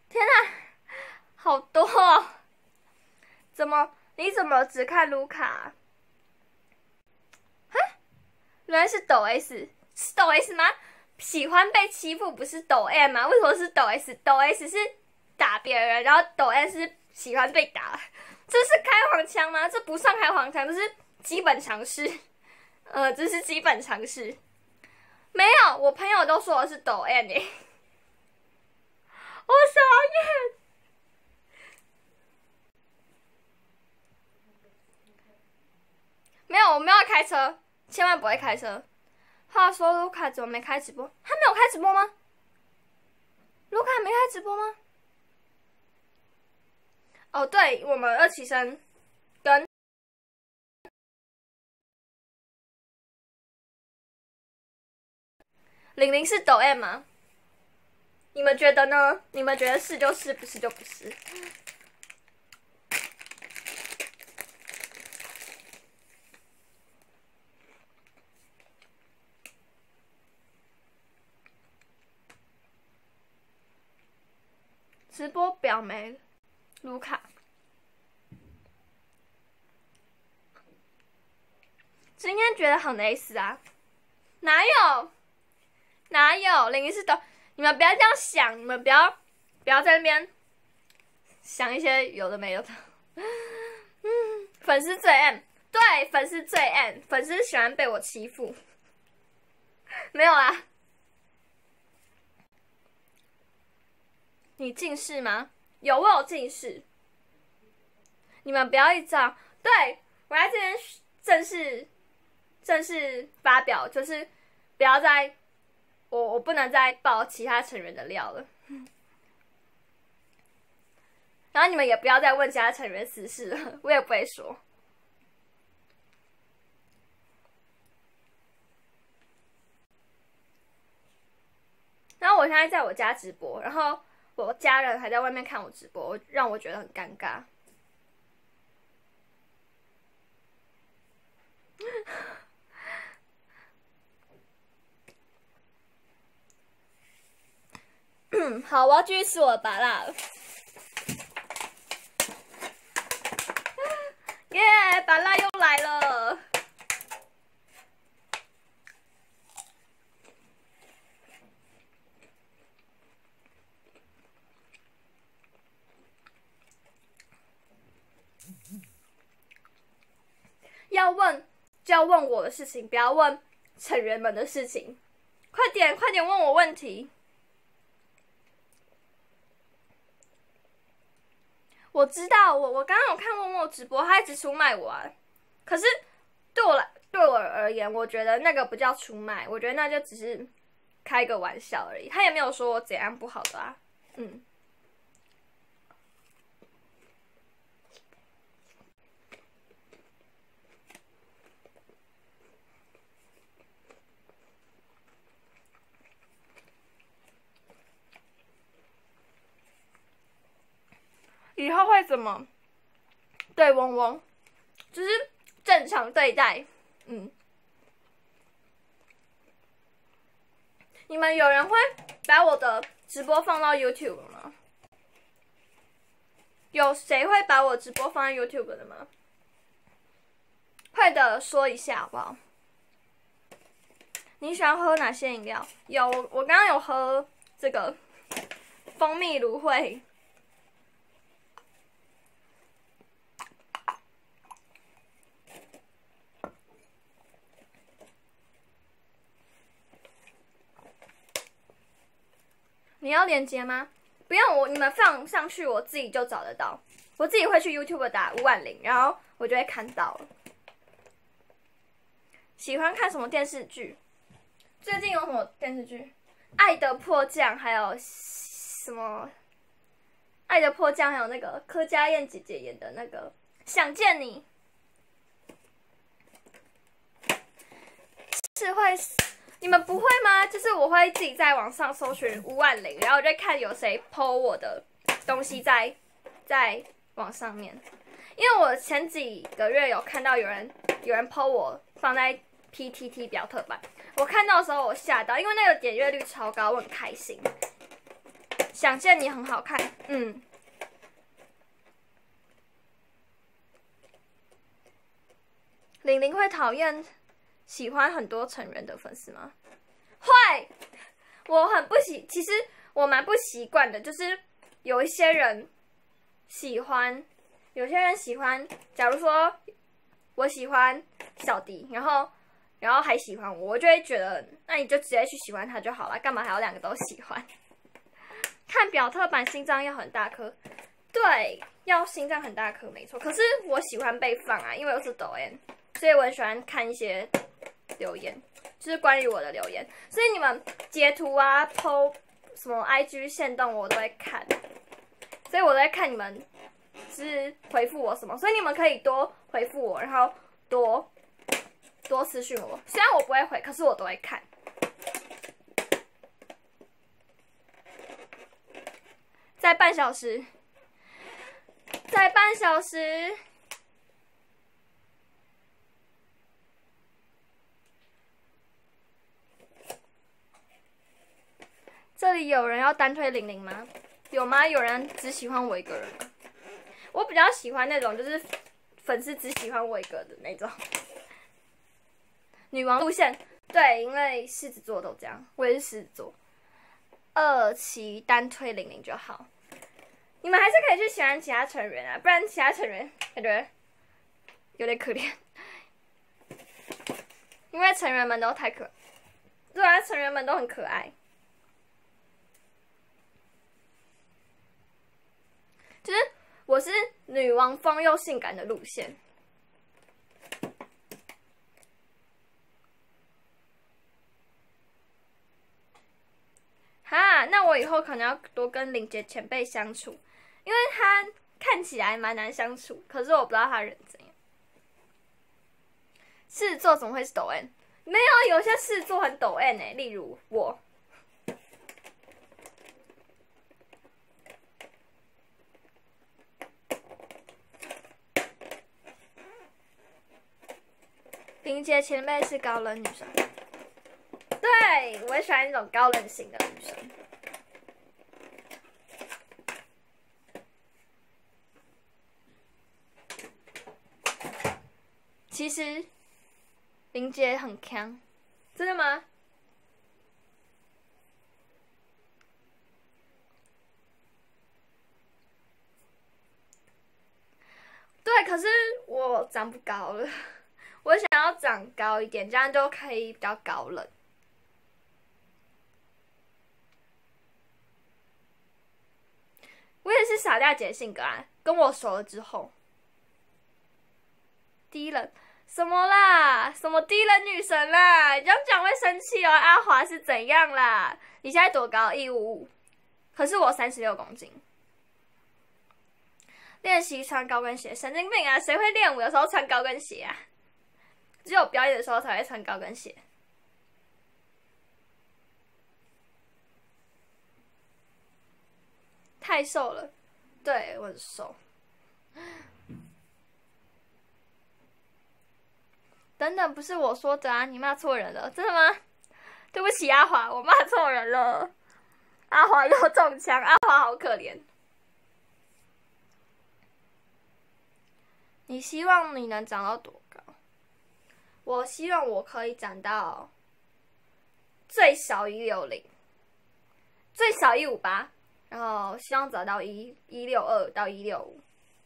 天哪，好多哦！怎么？你怎么只看卢卡、啊？哈，原来是抖 S， 是抖 S 吗？喜欢被欺负不是抖 M 吗？为什么是抖 S？ 抖 S 是打别人，然后抖 M 是喜欢被打，这是开黄腔吗？这不算开黄腔，这是基本常识。呃，这是基本常识。没有，我朋友都说我是抖 M 耶、欸，我傻眼。没有，我没有开车，千万不会开车。话说卢卡怎么没开直播？他没有开直播吗？卢卡没开直播吗？哦，对，我们二期生跟玲玲是抖 M 吗？你们觉得呢？你们觉得是就是，不是就不是？直播表没卢卡，今天觉得很累死啊！哪有？哪有？玲玲是抖，你们不要这样想，你们不要不要在那边想一些有的没有的。嗯，粉丝最 M， 对，粉丝最 M， 粉丝喜欢被我欺负。没有啊。你近视吗？有，我有近视。你们不要一直这样。对，我在这边正式正式发表，就是不要再我我不能再爆其他成员的料了。然后你们也不要再问其他成员私事了，我也不会说。然后我现在在我家直播，然后我家人还在外面看我直播，让我觉得很尴尬。好，我要继续吃我的芭乐了。耶、yeah, 芭乐又来了。要问就要问我的事情，不要问成员们的事情。快点，快点问我问题。我知道，我我刚刚有看默默直播，他一直出卖我啊。可是对我来，对我而言，我觉得那个不叫出卖，我觉得那就只是开个玩笑而已。他也没有说我怎样不好的啊，嗯。以后会怎么对嗡嗡？就是正常对待，嗯。你们有人会把我的直播放到 YouTube 吗？有谁会把我直播放在 YouTube 的吗？快的说一下好不好？你喜欢喝哪些饮料？有，我刚刚有喝这个蜂蜜芦荟。你要连接吗？不用，我你们放上去，我自己就找得到。我自己会去 YouTube 打五万零，然后我就会看到了。喜欢看什么电视剧？最近有什么电视剧？《爱的迫降》，还有什么？《爱的迫降》，还有那个柯佳嬿姐姐演的那个《想见你》，是会。你们不会吗？就是我会自己在网上搜寻五万零，然后我就看有谁 po 我的东西在在网上面。因为我前几个月有看到有人有人 po 我放在 P T T 表特版，我看到的时候我吓到，因为那个点阅率超高，我很开心。 想见你很好看，嗯。玲玲会讨厌喜欢很多成员的粉丝吗？会，我很不习，其实我蛮不习惯的，就是有一些人喜欢，有些人喜欢，假如说我喜欢小迪，然后然后还喜欢我，我就会觉得，那你就直接去喜欢他就好了，干嘛还要两个都喜欢？看表特版心脏要很大颗，对，要心脏很大颗没错。可是我喜欢被放啊，因为我是抖 M， 所以我很喜欢看一些留言，就是关于我的留言。所以你们截图啊、P O 什么 I G 限动我都会看，所以我都在看你们是回复我什么，所以你们可以多回复我，然后多多私讯我。虽然我不会回，可是我都会看。再半小时，再半小时。这里有人要单推玲玲吗？有吗？有人只喜欢我一个人吗？我比较喜欢那种就是粉丝只喜欢我一个的那种女王路线。对，因为狮子座都这样，我也是狮子座。二期单推玲玲就好，你们还是可以去喜欢其他成员啊，不然其他成员感觉有点可怜，因为成员们都太可，对啊，成员们都很可爱，就是我是女王风又性感的路线。哈，那我以后可能要多跟林杰前辈相处，因为他看起来蛮难相处，可是我不知道他人怎样。狮子座怎么会是抖 M？ 没有，有些狮子座很抖 M 哎，例如我。林杰前辈是高冷女生。对，我也喜欢那种高冷型的女生。其实林杰很强，真的吗？对，可是我长不高了，我想要长高一点，这样就可以比较高冷。我也是傻大姐性格啊，跟我熟了之后，低冷什么啦？什么低冷女神啦？你这样讲会生气哦。阿华是怎样啦？你现在多高？一五五，可是我三十六公斤。练习穿高跟鞋，神经病啊！谁会练舞的时候穿高跟鞋啊？只有表演的时候才会穿高跟鞋。太瘦了，对我很瘦。等等，不是我说的啊！你骂错人了，真的吗？对不起，阿华，我骂错人了。阿华又中枪，阿华好可怜。你希望你能长到多高？我希望我可以长到最少一六零，最少一五八，然后希望长到一一六二到一六五。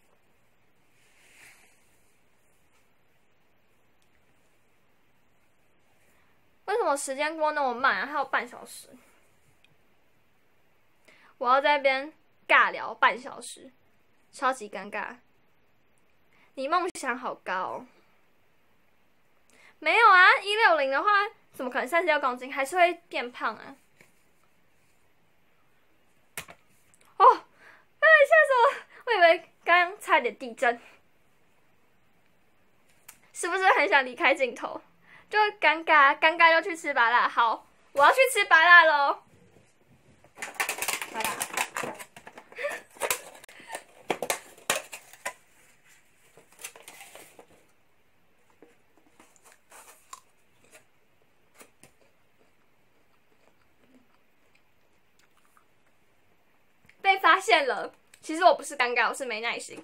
为什么时间过那么慢啊？还有半小时，我要在那边尬聊半小时，超级尴尬。你梦想好高哦。没有啊，一六零的话，怎么可能三十六公斤？还是会变胖啊！哦，哎，吓死我！我以为刚刚差点地震，是不是很想离开镜头？就尴尬，尴尬就去吃芭乐。好，我要去吃芭乐喽。芭乐。 现了，其实我不是尴尬，我是没耐心。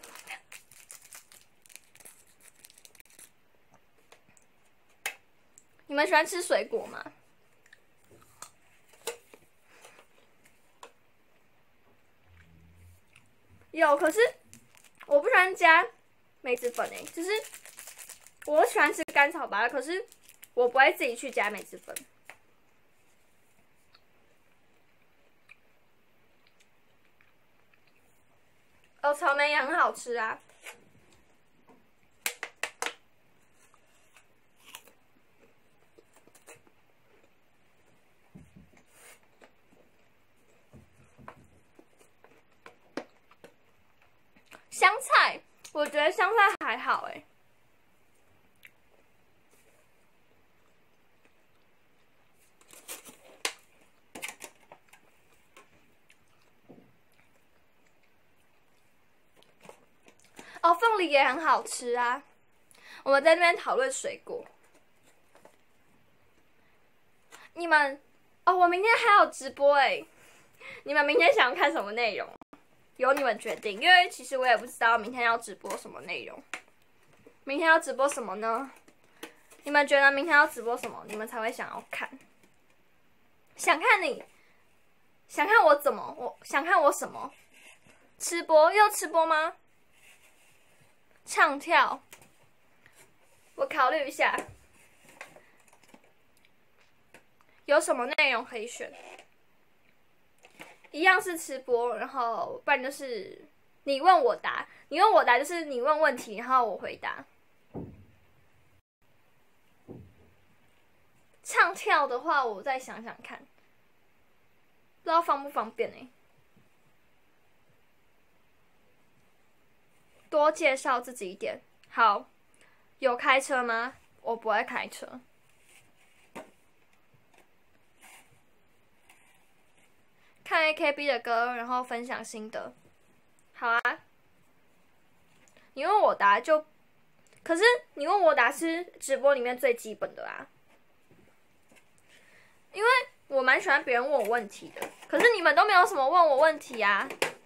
你们喜欢吃水果吗？有，可是我不喜欢加梅子粉诶，就是我喜欢吃甘草芭乐，可是我不会自己去加梅子粉。哦，草莓也很好吃啊。香菜，我觉得香菜还好哎。哦，凤梨也很好吃啊。我们在那边讨论水果。你们，哦，我明天还有直播哎。你们明天想要看什么内容？由你们决定，因为其实我也不知道明天要直播什么内容。明天要直播什么呢？你们觉得明天要直播什么，你们才会想要看？想看你，想看我怎么？我想看我什么？吃播又吃播吗？唱跳，我考虑一下，有什么内容可以选？一样是吃播，然后不然就是你问我答，你问我答就是你问问题，然后我回答。唱跳的话，我再想想看，不知道方不方便欸。多介绍自己一点。好，有开车吗？我不会开车。看 A K B 的歌，然后分享心得。好啊。你问我答就，可是你问我答是直播里面最基本的啊。因为我蛮喜欢别人问我问题的，可是你们都没有什么问我问题啊。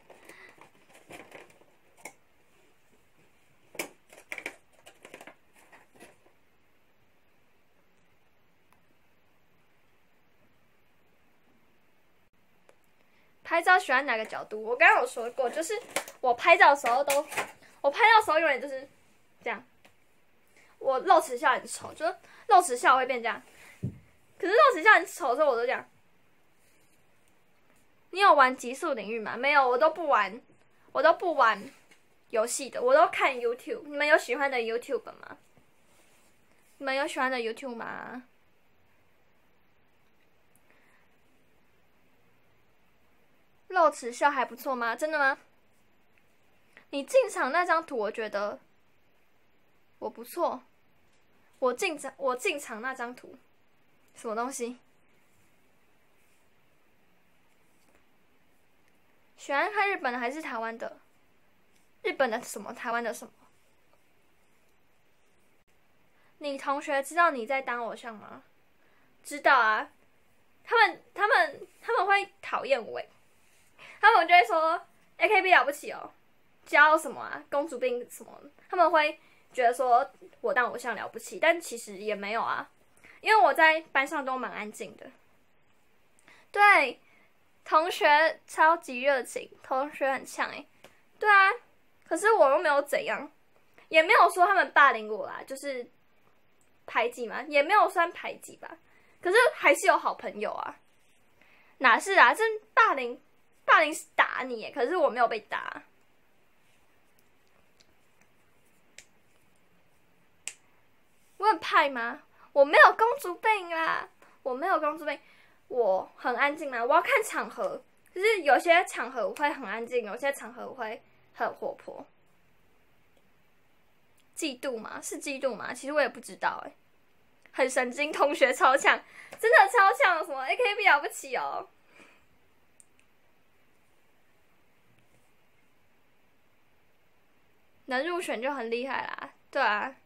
拍照喜欢哪个角度？我刚刚有说过，就是我拍照的时候都，我拍照的时候永远就是这样。我露齿笑很丑，就是露齿笑会变这样。可是露齿笑很丑的时候，我都这样。你有玩极速领域吗？没有，我都不玩，我都不玩游戏的，我都看 YouTube。你们有喜欢的 YouTube 吗？你们有喜欢的 YouTube 吗？露齿笑还不错吗？真的吗？你进场那张图，我觉得我不错。我进场，我进场那张图，什么东西？喜欢看日本的还是台湾的？日本的什么？台湾的什么？你同学知道你在当偶像吗？知道啊。他们他们他们会讨厌我，他们就会说 A K B 了不起哦，教什么啊，公主病什么？他们会觉得说我当偶像了不起，但其实也没有啊，因为我在班上都蛮安静的。对，同学超级热情，同学很呛哎、欸。对啊，可是我又没有怎样，也没有说他们霸凌我啦，就是排挤嘛，也没有算排挤吧。可是还是有好朋友啊。哪是啊？这霸凌，霸凌是打你耶，可是我没有被打。我很派吗？我没有公主病啦，我没有公主病，我很安静啦。我要看场合，就是有些场合我会很安静，有些场合我会很活泼。嫉妒吗？是嫉妒吗？其实我也不知道哎、欸。很神经，同学超强，真的超强，什么 A K B 了不起哦。能入选就很厉害啦，对啊。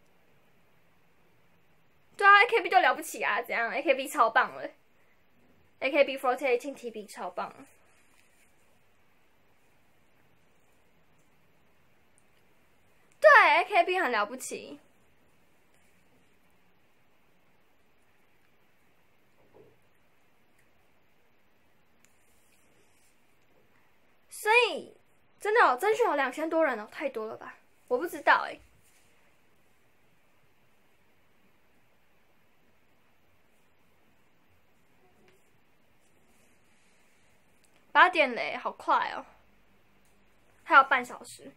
对啊 ，A K B 就了不起啊，怎样 ？A K B 超棒了。 A K B 四十八 Team T B 超棒。对 ，A K B 很了不起。所以真的哦，甄选有两千多人哦，太多了吧？我不知道哎。八点嘞，好快哦，还有半小时。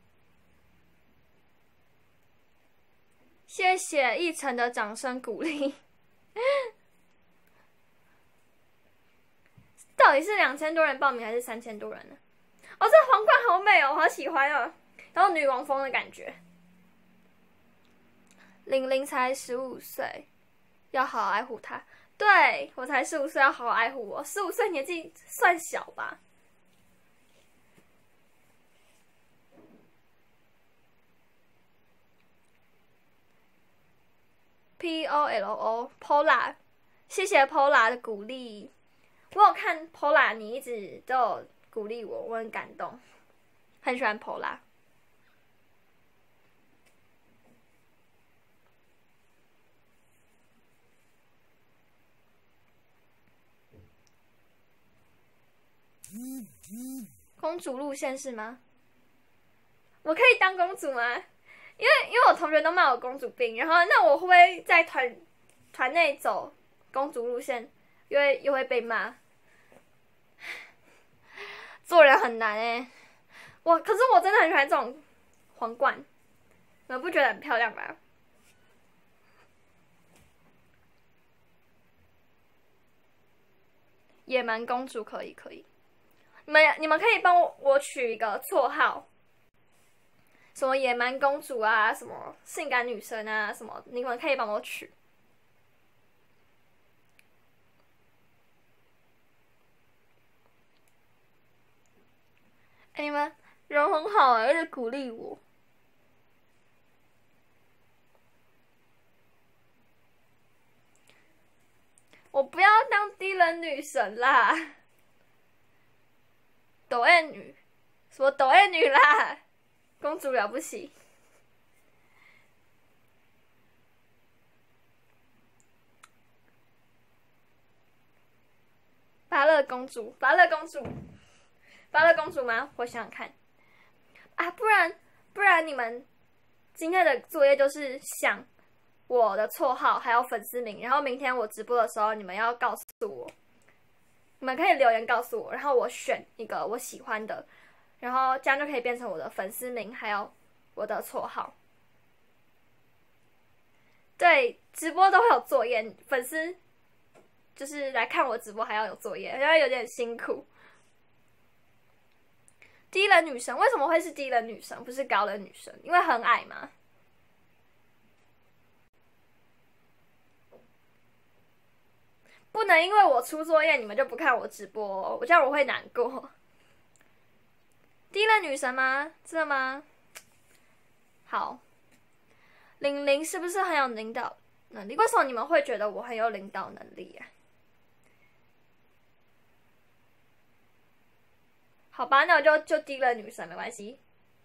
谢谢一晨的掌声鼓励。到底是两千多人报名还是三千多人呢？哦，这皇冠好美哦，我好喜欢哦，然后女王风的感觉。玲玲才十五岁，要好好爱护她。对，我才十五岁，要好好爱护我。十五岁年纪算小吧。P O L O Pola， 谢谢 Pola 的鼓励。我有看 Pola， 你一直都有鼓励我，我很感动，很喜欢 Pola。公主路线是吗？我可以当公主吗？因为因为我同学都骂我公主病，然后那我会不会在团团内走公主路线，因为又会被骂？做人很难哎、欸，我可是我真的很喜欢这种皇冠，你们不觉得很漂亮吗？野蛮公主可以可以，你们你们可以帮我我取一个绰号，什么野蛮公主啊，什么性感女生啊，什么你们可以帮我取。哎、欸，你们人很好哎、欸，一直鼓励我。我不要当低能女神啦，抖 M 女，什么抖 M 女啦，公主了不起。芭乐公主，芭乐公主，芭乐公主吗？我想想看啊，不然不然你们今天的作业就是想我的绰号还有粉丝名，然后明天我直播的时候你们要告诉我，你们可以留言告诉我，然后我选一个我喜欢的，然后这样就可以变成我的粉丝名还有我的绰号。对，直播都会有作业，粉丝就是来看我直播还要有作业，因为有点辛苦。低人女神为什么会是低人女神，不是高人女神？因为很矮嘛。不能因为我出作业，你们就不看我直播哦，我这样我会难过。低人女神吗？真的吗？好，玲玲是不是很有领导能力？为什么你们会觉得我很有领导能力啊？好吧，那我就就低人女神没关系。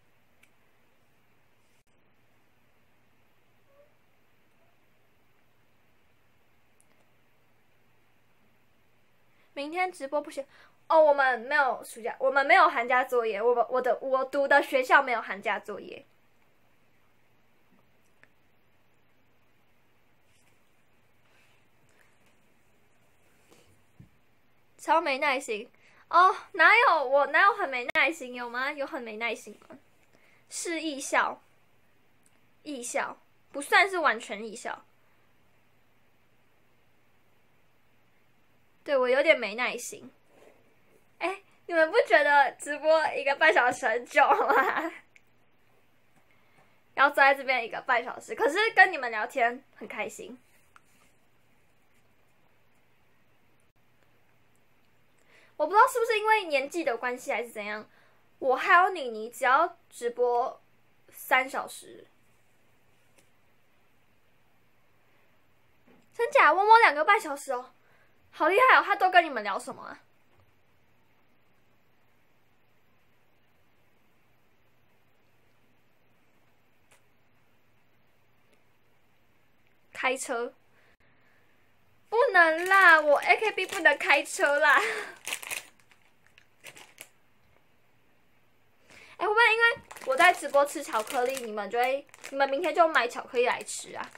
明天直播不行哦，我们没有暑假，我们没有寒假作业，我我的我读的学校没有寒假作业。超没耐心哦，哪有我哪有很没耐心？有吗？有很没耐心吗？是艺校，艺校不算是完全艺校。对我有点没耐心。哎、欸，你们不觉得直播一个半小时很久吗？然后坐在这边一个半小时，可是跟你们聊天很开心。我不知道是不是因为年纪的关系还是怎样，我还有妮妮只要直播三小时，真假？我摸两个半小时哦， 好厉害哦！他都跟你们聊什么啊？开车？不能啦，我 A K B 不能开车啦。哎、欸，会不会因为我在直播吃巧克力，你们就会，你们明天就买巧克力来吃啊？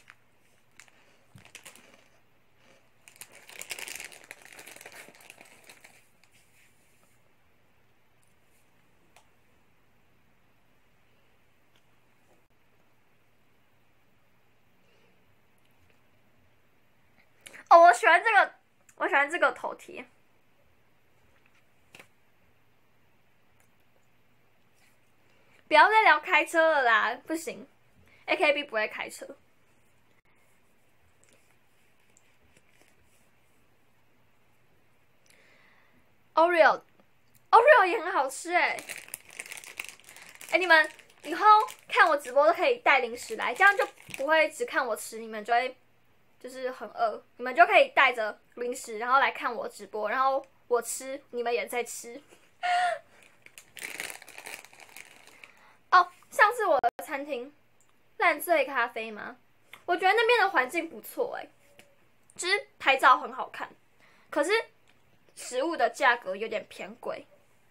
哦，我喜欢这个，我喜欢这个头贴。不要再聊开车了啦，不行 ，A K B 不会开车。Oreo，Oreo 也很好吃哎、欸。哎、欸，你们以后看我直播都可以带零食来，这样就不会只看我吃，你们就会就是很饿，你们就可以带着零食，然后来看我直播，然后我吃，你们也在吃。哦，上次我的餐厅烂醉咖啡吗？我觉得那边的环境不错哎、欸，就是拍照很好看，可是食物的价格有点偏贵。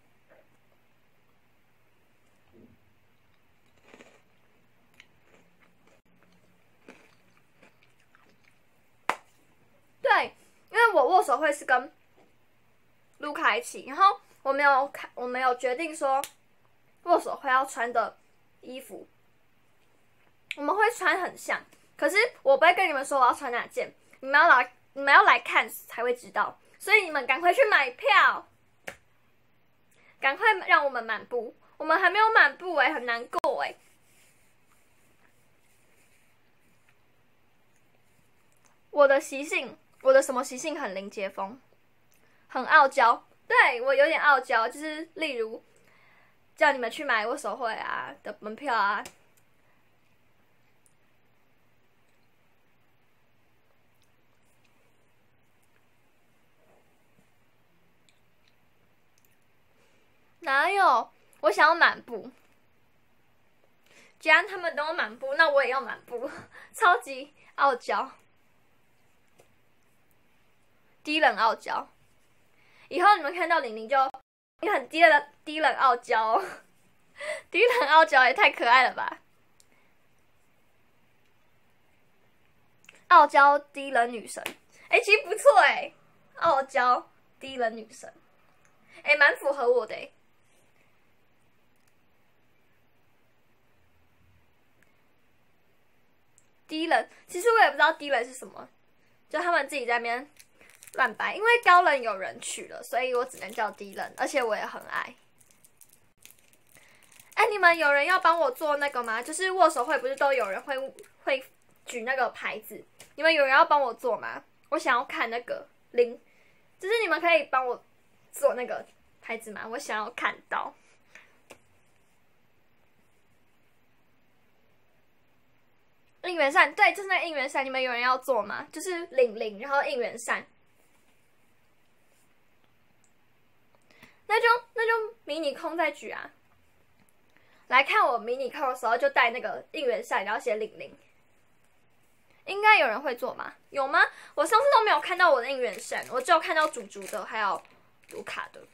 对，因为我握手会是跟卢卡一起，然后我没有看，我没有决定说握手会要穿的衣服，我们会穿很像，可是我不会跟你们说我要穿哪件，你们要来，你们要来看才会知道，所以你们赶快去买票，赶快让我们满步，我们还没有满步哎、欸，很难过哎、欸。我的习性，我的什么习性很林杰峰，很傲娇。对，我有点傲娇，就是例如叫你们去买握手会啊的门票啊。哪有？我想要满步。既然他们都要满步，那我也要满步，超级傲娇。低冷傲娇，以后你们看到玲玲就你很低的低冷傲娇、哦，低冷傲娇也太可爱了吧！傲娇低冷女神，哎、欸，其实不错哎，傲娇低冷女神，哎、欸，蛮符合我的哎。低冷，其实我也不知道低冷是什么，就他们自己在那边乱掰，因为高冷有人取了，所以我只能叫低冷，而且我也很爱。哎，你们有人要帮我做那个吗？就是握手会不是都有人会会举那个牌子？你们有人要帮我做吗？我想要看那个零，就是你们可以帮我做那个牌子吗？我想要看到。应援扇，对，就是那个应援扇，你们有人要做吗？就是领领，然后应援扇。那就那就迷你空再举啊！来看我迷你空的时候就带那个应援扇，然后写领领。应该有人会做吗？有吗？我上次都没有看到我的应援扇，我只有看到竹竹的，还有卢卡的。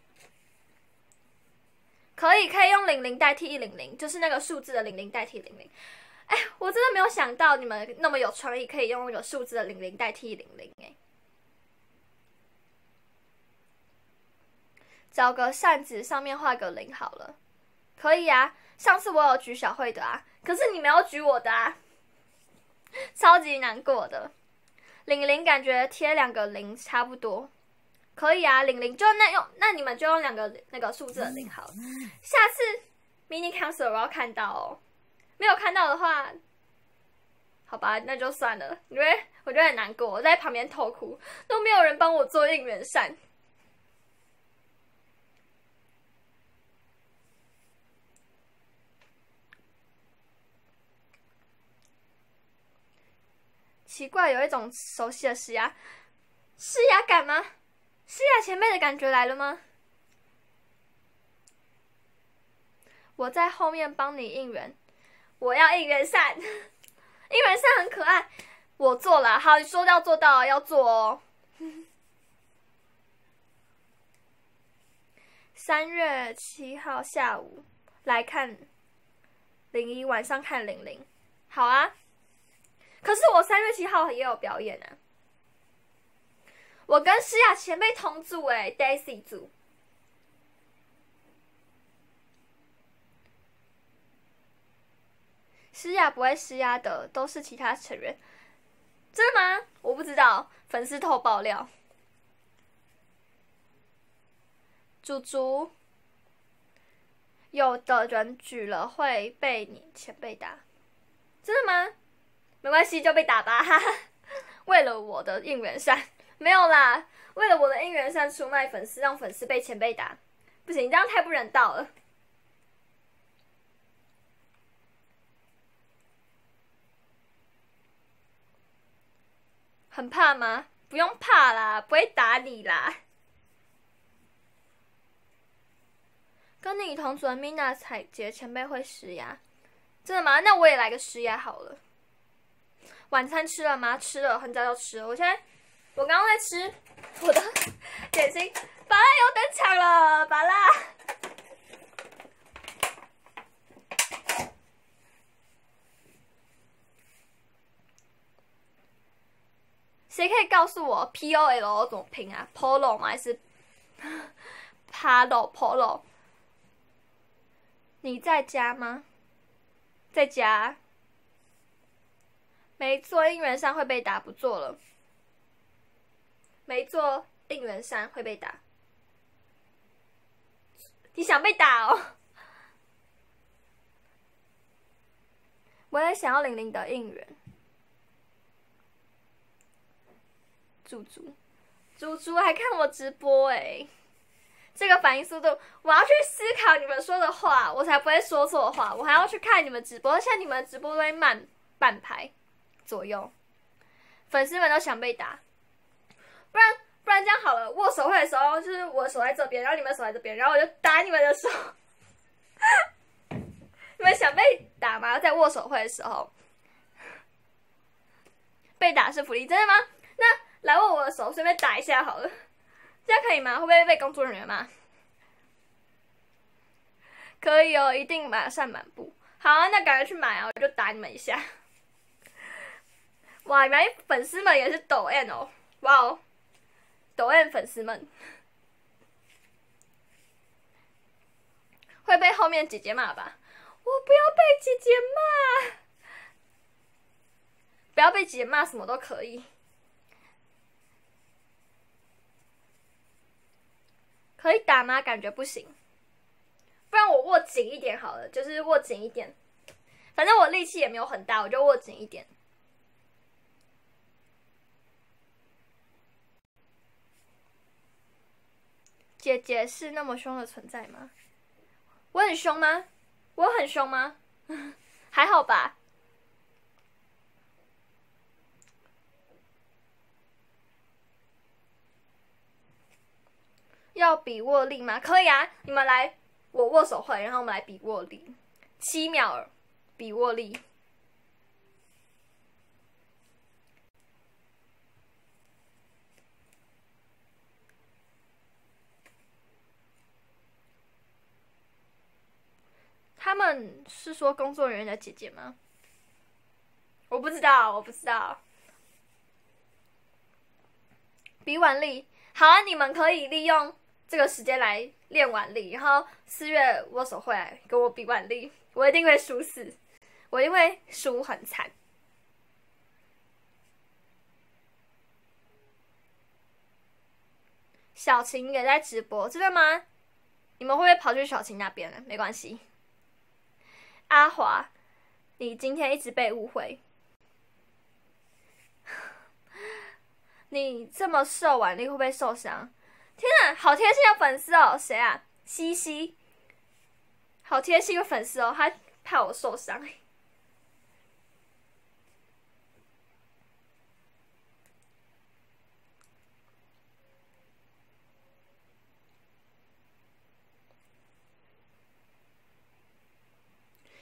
可以可以用零零代替一零零，就是那个数字的零零代替零零。哎，我真的没有想到你们那么有创意，可以用那个数字的零零代替零零哎。找个扇子上面画个零好了，可以啊。上次我有举小慧的啊，可是你没有举我的啊，超级难过的。零零感觉贴两个零差不多，可以啊。零零就那用，那你们就用两个那个数字的零好了。下次 mini concert 我要看到哦。没有看到的话，好吧，那就算了。因为我觉得很难过，我在旁边偷哭，都没有人帮我做应援扇。奇怪，有一种熟悉的诗啊， 施压感吗？施压前辈的感觉来了吗？我在后面帮你应援，我要应援扇，应援扇很可爱，我做了，好，你说到做到，要做哦。三月七号下午来看零一，晚上看零零，好啊。可是我三月七号也有表演啊，我跟诗雅前辈同组哎 ，Daisy 组。诗雅不会施压的，都是其他成员。真的吗？我不知道，粉丝偷爆料。猪猪，有的人举了会被你前辈打，真的吗？没关系，就被打吧，哈哈。为了我的应援扇，没有啦，为了我的应援扇出卖粉丝，让粉丝被前辈打，不行，这样太不人道了。很怕吗？不用怕啦，不会打你啦。跟你同组的 Mina 彩杰前辈会施压，真的吗？那我也来个施压好了。晚餐吃了吗？吃了，很早就吃了。我现在，我刚刚在吃我的点心。巴拉又登场了，巴拉。谁可以告诉我 P O L O 怎么拼啊 ？Polo 吗？还是 Polo Polo？ 你在家吗？在家。没做应援扇会被打，不做了。没做应援扇会被打。你想被打哦？我也想要玲玲的应援。猪猪，猪猪还看我直播哎、欸，这个反应速度，我要去思考你们说的话，我才不会说错话。我还要去看你们直播，而且你们直播都会慢半拍左右，粉丝们都想被打，不然不然这样好了，握手会的时候就是我手在这边，然后你们手在这边，然后我就打你们的手。你们想被打吗？在握手会的时候，被打是福利，真的吗？那来握我的手，随便打一下好了，这样可以吗？会不会被工作人员骂？可以哦，一定马上满布。好啊，那赶快去买啊！我就打你们一下。哇，原来粉丝们也是抖 M 哦！哇哦，抖 M 粉丝们会被后面姐姐骂吧？我不要被姐姐骂，不要被姐姐骂，什么都可以。可以打吗？感觉不行，不然我握紧一点好了，就是握紧一点。反正我力气也没有很大，我就握紧一点。姐姐是那么凶的存在吗？我很凶吗？我很凶吗？还好吧。要比握力吗？可以啊，你们来我握手会，然后我们来比握力，七秒比握力。他们是说工作人员的姐姐吗？我不知道，我不知道。比腕力，好啊，你们可以利用这个时间来练腕力，然后四月握手会来跟我比腕力，我一定会输死，我一定会输很惨。小晴也在直播，真的吗？你们会不会跑去小晴那边呢？没关系。阿华，你今天一直被误会。你这么瘦，腕力会不会受伤？天啊，好贴心的粉丝哦！谁啊？西西，好贴心的粉丝哦，他怕我受伤。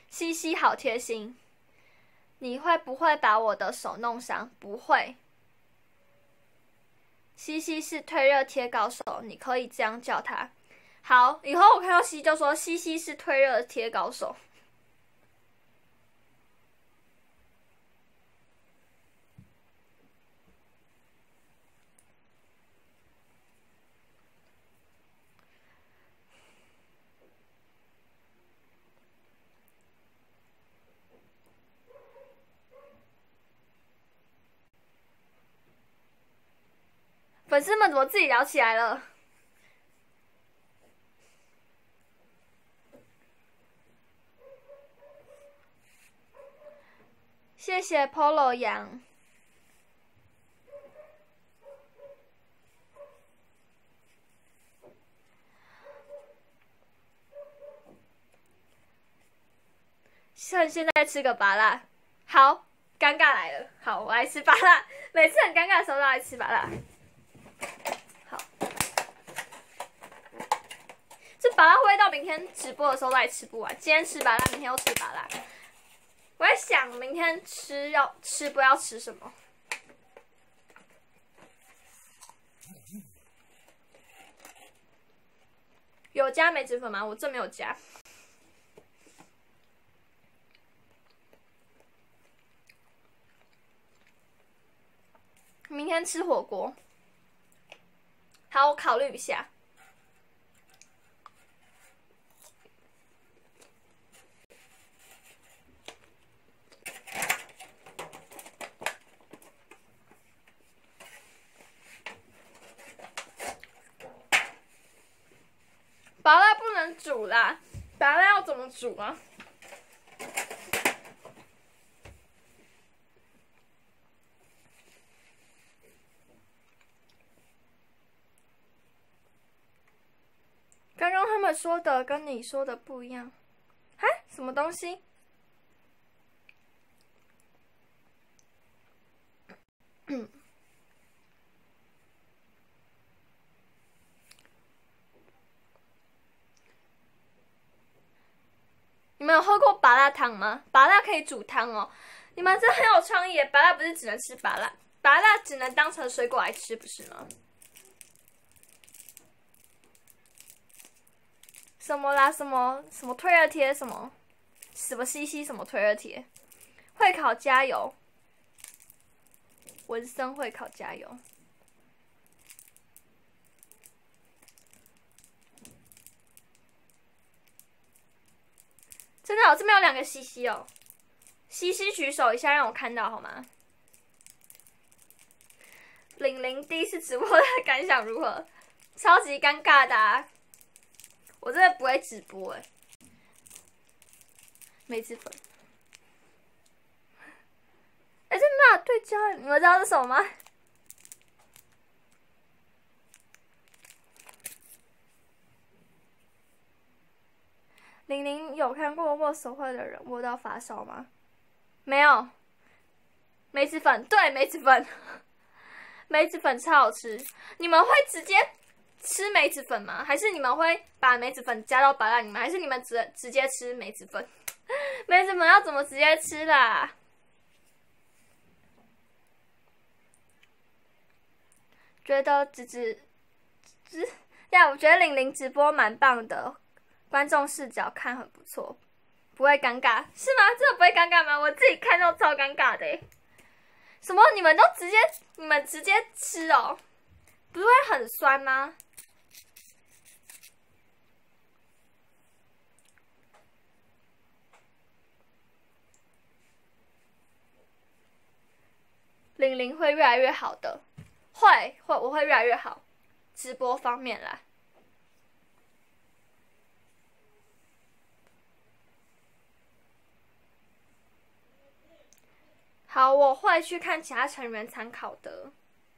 西西好贴心。你会不会把我的手弄伤？不会。西西是退热贴高手，你可以这样叫他。好，以后我看到西就说西西是退热贴高手。粉丝们怎么自己聊起来了？谢谢 Polo 羊。趁现在吃个芭乐。好，尴尬来了。好，我爱吃芭乐，每次很尴尬的时候都爱吃芭乐。好，这芭乐会不会到明天直播的时候都还吃不完？今天吃芭乐，明天又吃芭乐。我在想明天吃要吃不要吃什么。有加梅子粉吗？我这没有加。明天吃火锅。好，我考虑一下。芭乐不能煮啦，芭乐要怎么煮啊？刚刚他们说的跟你说的不一样，哎，什么东西？嗯，你们有喝过芭乐汤吗？芭乐可以煮汤哦，你们这很有创意耶！芭乐不是只能吃芭乐，芭乐只能当成水果来吃，不是吗？什么啦？什么什么退热贴？什么什么西西？什么退热贴？会考加油！文森会考加油！真的、哦，这边有两个西西哦。西西举手一下，让我看到好吗？玲玲第一次直播的感想如何？超级尴尬的、啊，我真的不会直播哎。梅子粉，哎、欸，这没有对焦，你们知道是什么吗？玲玲有看过握手会的人握到发烧吗？没有。梅子粉，对，梅子粉，梅子粉超好吃。你们会直接吃梅子粉吗？还是你们会把梅子粉加到芭乐里面？还是你们直直接吃梅子粉？梅子粉要怎么直接吃啦？觉得直直直呀，我觉得玲玲直播蛮棒的，观众视角看很不错，不会尴尬是吗？真的不会尴尬吗？我自己看到超尴尬的耶。什么？你们都直接你们直接吃哦？不是会很酸吗？玲玲会越来越好的，会会我会越来越好，直播方面啦。好，我会去看其他成员参考的。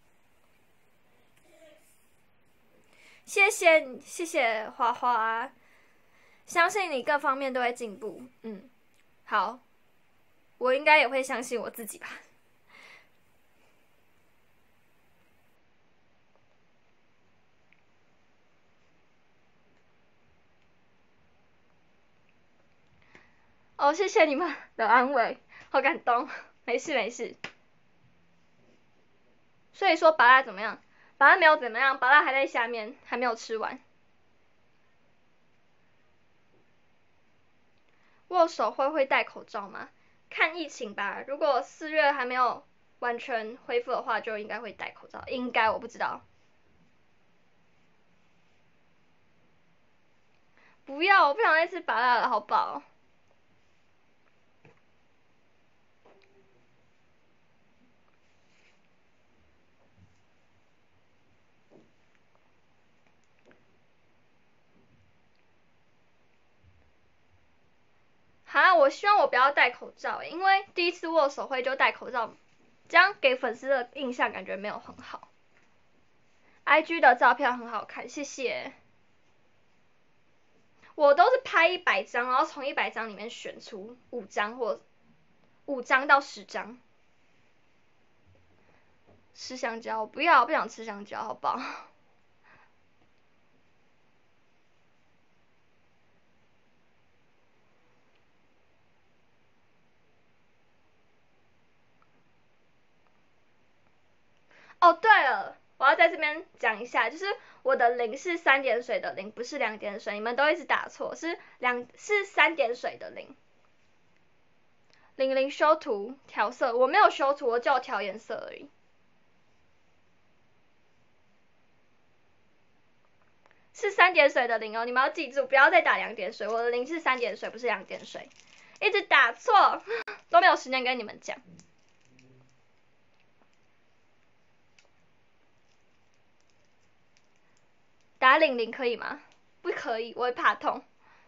谢谢你，谢谢花花，相信你各方面都会进步。嗯，好，我应该也会相信我自己吧。 哦，谢谢你们的安慰，好感动。没事没事。所以说拔蜡怎么样？拔蜡没有怎么样，拔蜡还在下面，还没有吃完。握手会会戴口罩吗？看疫情吧，如果四月还没有完全恢复的话，就应该会戴口罩。应该我不知道。不要，我不想再吃拔蜡了，好饱。哈，我希望我不要戴口罩，因为第一次握手会就戴口罩，这样给粉丝的印象感觉没有很好。I G 的照片很好看，谢谢。我都是拍一百张，然后从一百张里面选出五张或五张到十张。吃香蕉，不要，不想吃香蕉，好不好？哦，对了，我要在这边讲一下，就是我的零是三点水的零，不是两点水，你们都一直打错，是两是三点水的零。零零修图调色，我没有修图，我只有调颜色而已。是三点水的零哦，你们要记住，不要再打两点水，我的零是三点水，不是两点水，一直打错，都没有时间跟你们讲。打零零可以吗？不可以，我会怕痛。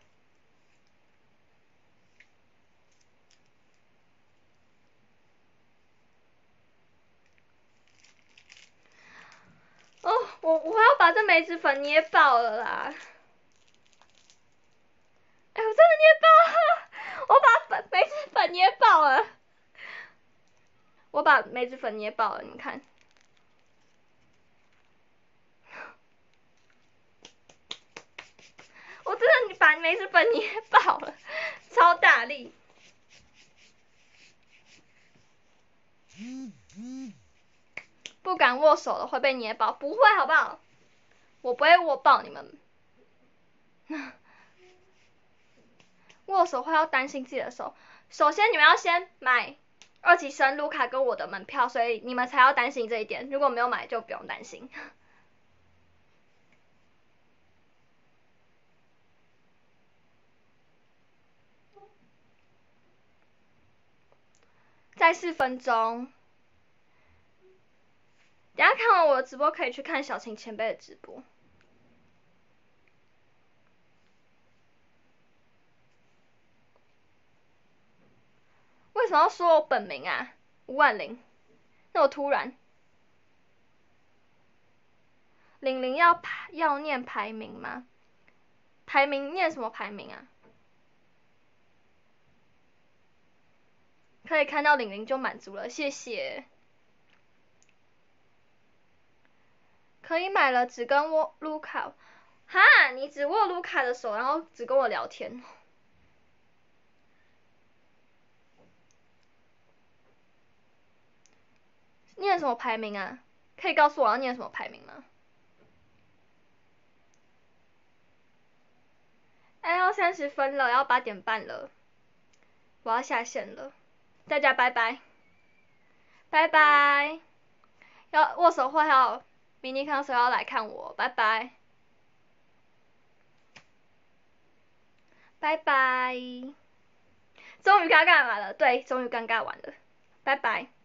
哦，我我要把这梅子粉捏爆了啦！哎，我真的捏爆了，我把粉梅子粉捏爆了，我把梅子粉捏爆了，你们看。我真的把梅子粉捏爆了，超大力。不敢握手了会被捏爆，不会好不好？我不会握爆你们。握手会要担心自己的手，首先你们要先买二期生卢卡跟我的门票，所以你们才要担心这一点。如果没有买就不用担心。再四分钟。等下看完我的直播可以去看小晴前辈的直播。为什么要说我本名啊？吴婉玲，那我突然。玲玲要排要念排名吗？排名念什么排名啊？可以看到玲玲就满足了，谢谢。可以买了，只跟我卢卡。哈，你只握卢卡的手，然后只跟我聊天。念什么排名啊？可以告诉我要念什么排名吗？哎，要三十分了，要八点半了，我要下线了，大家拜拜，拜拜。要握手会还有迷你康手要来看我，拜拜，拜拜。终于尴尬完了，对，终于尴尬完了，拜拜。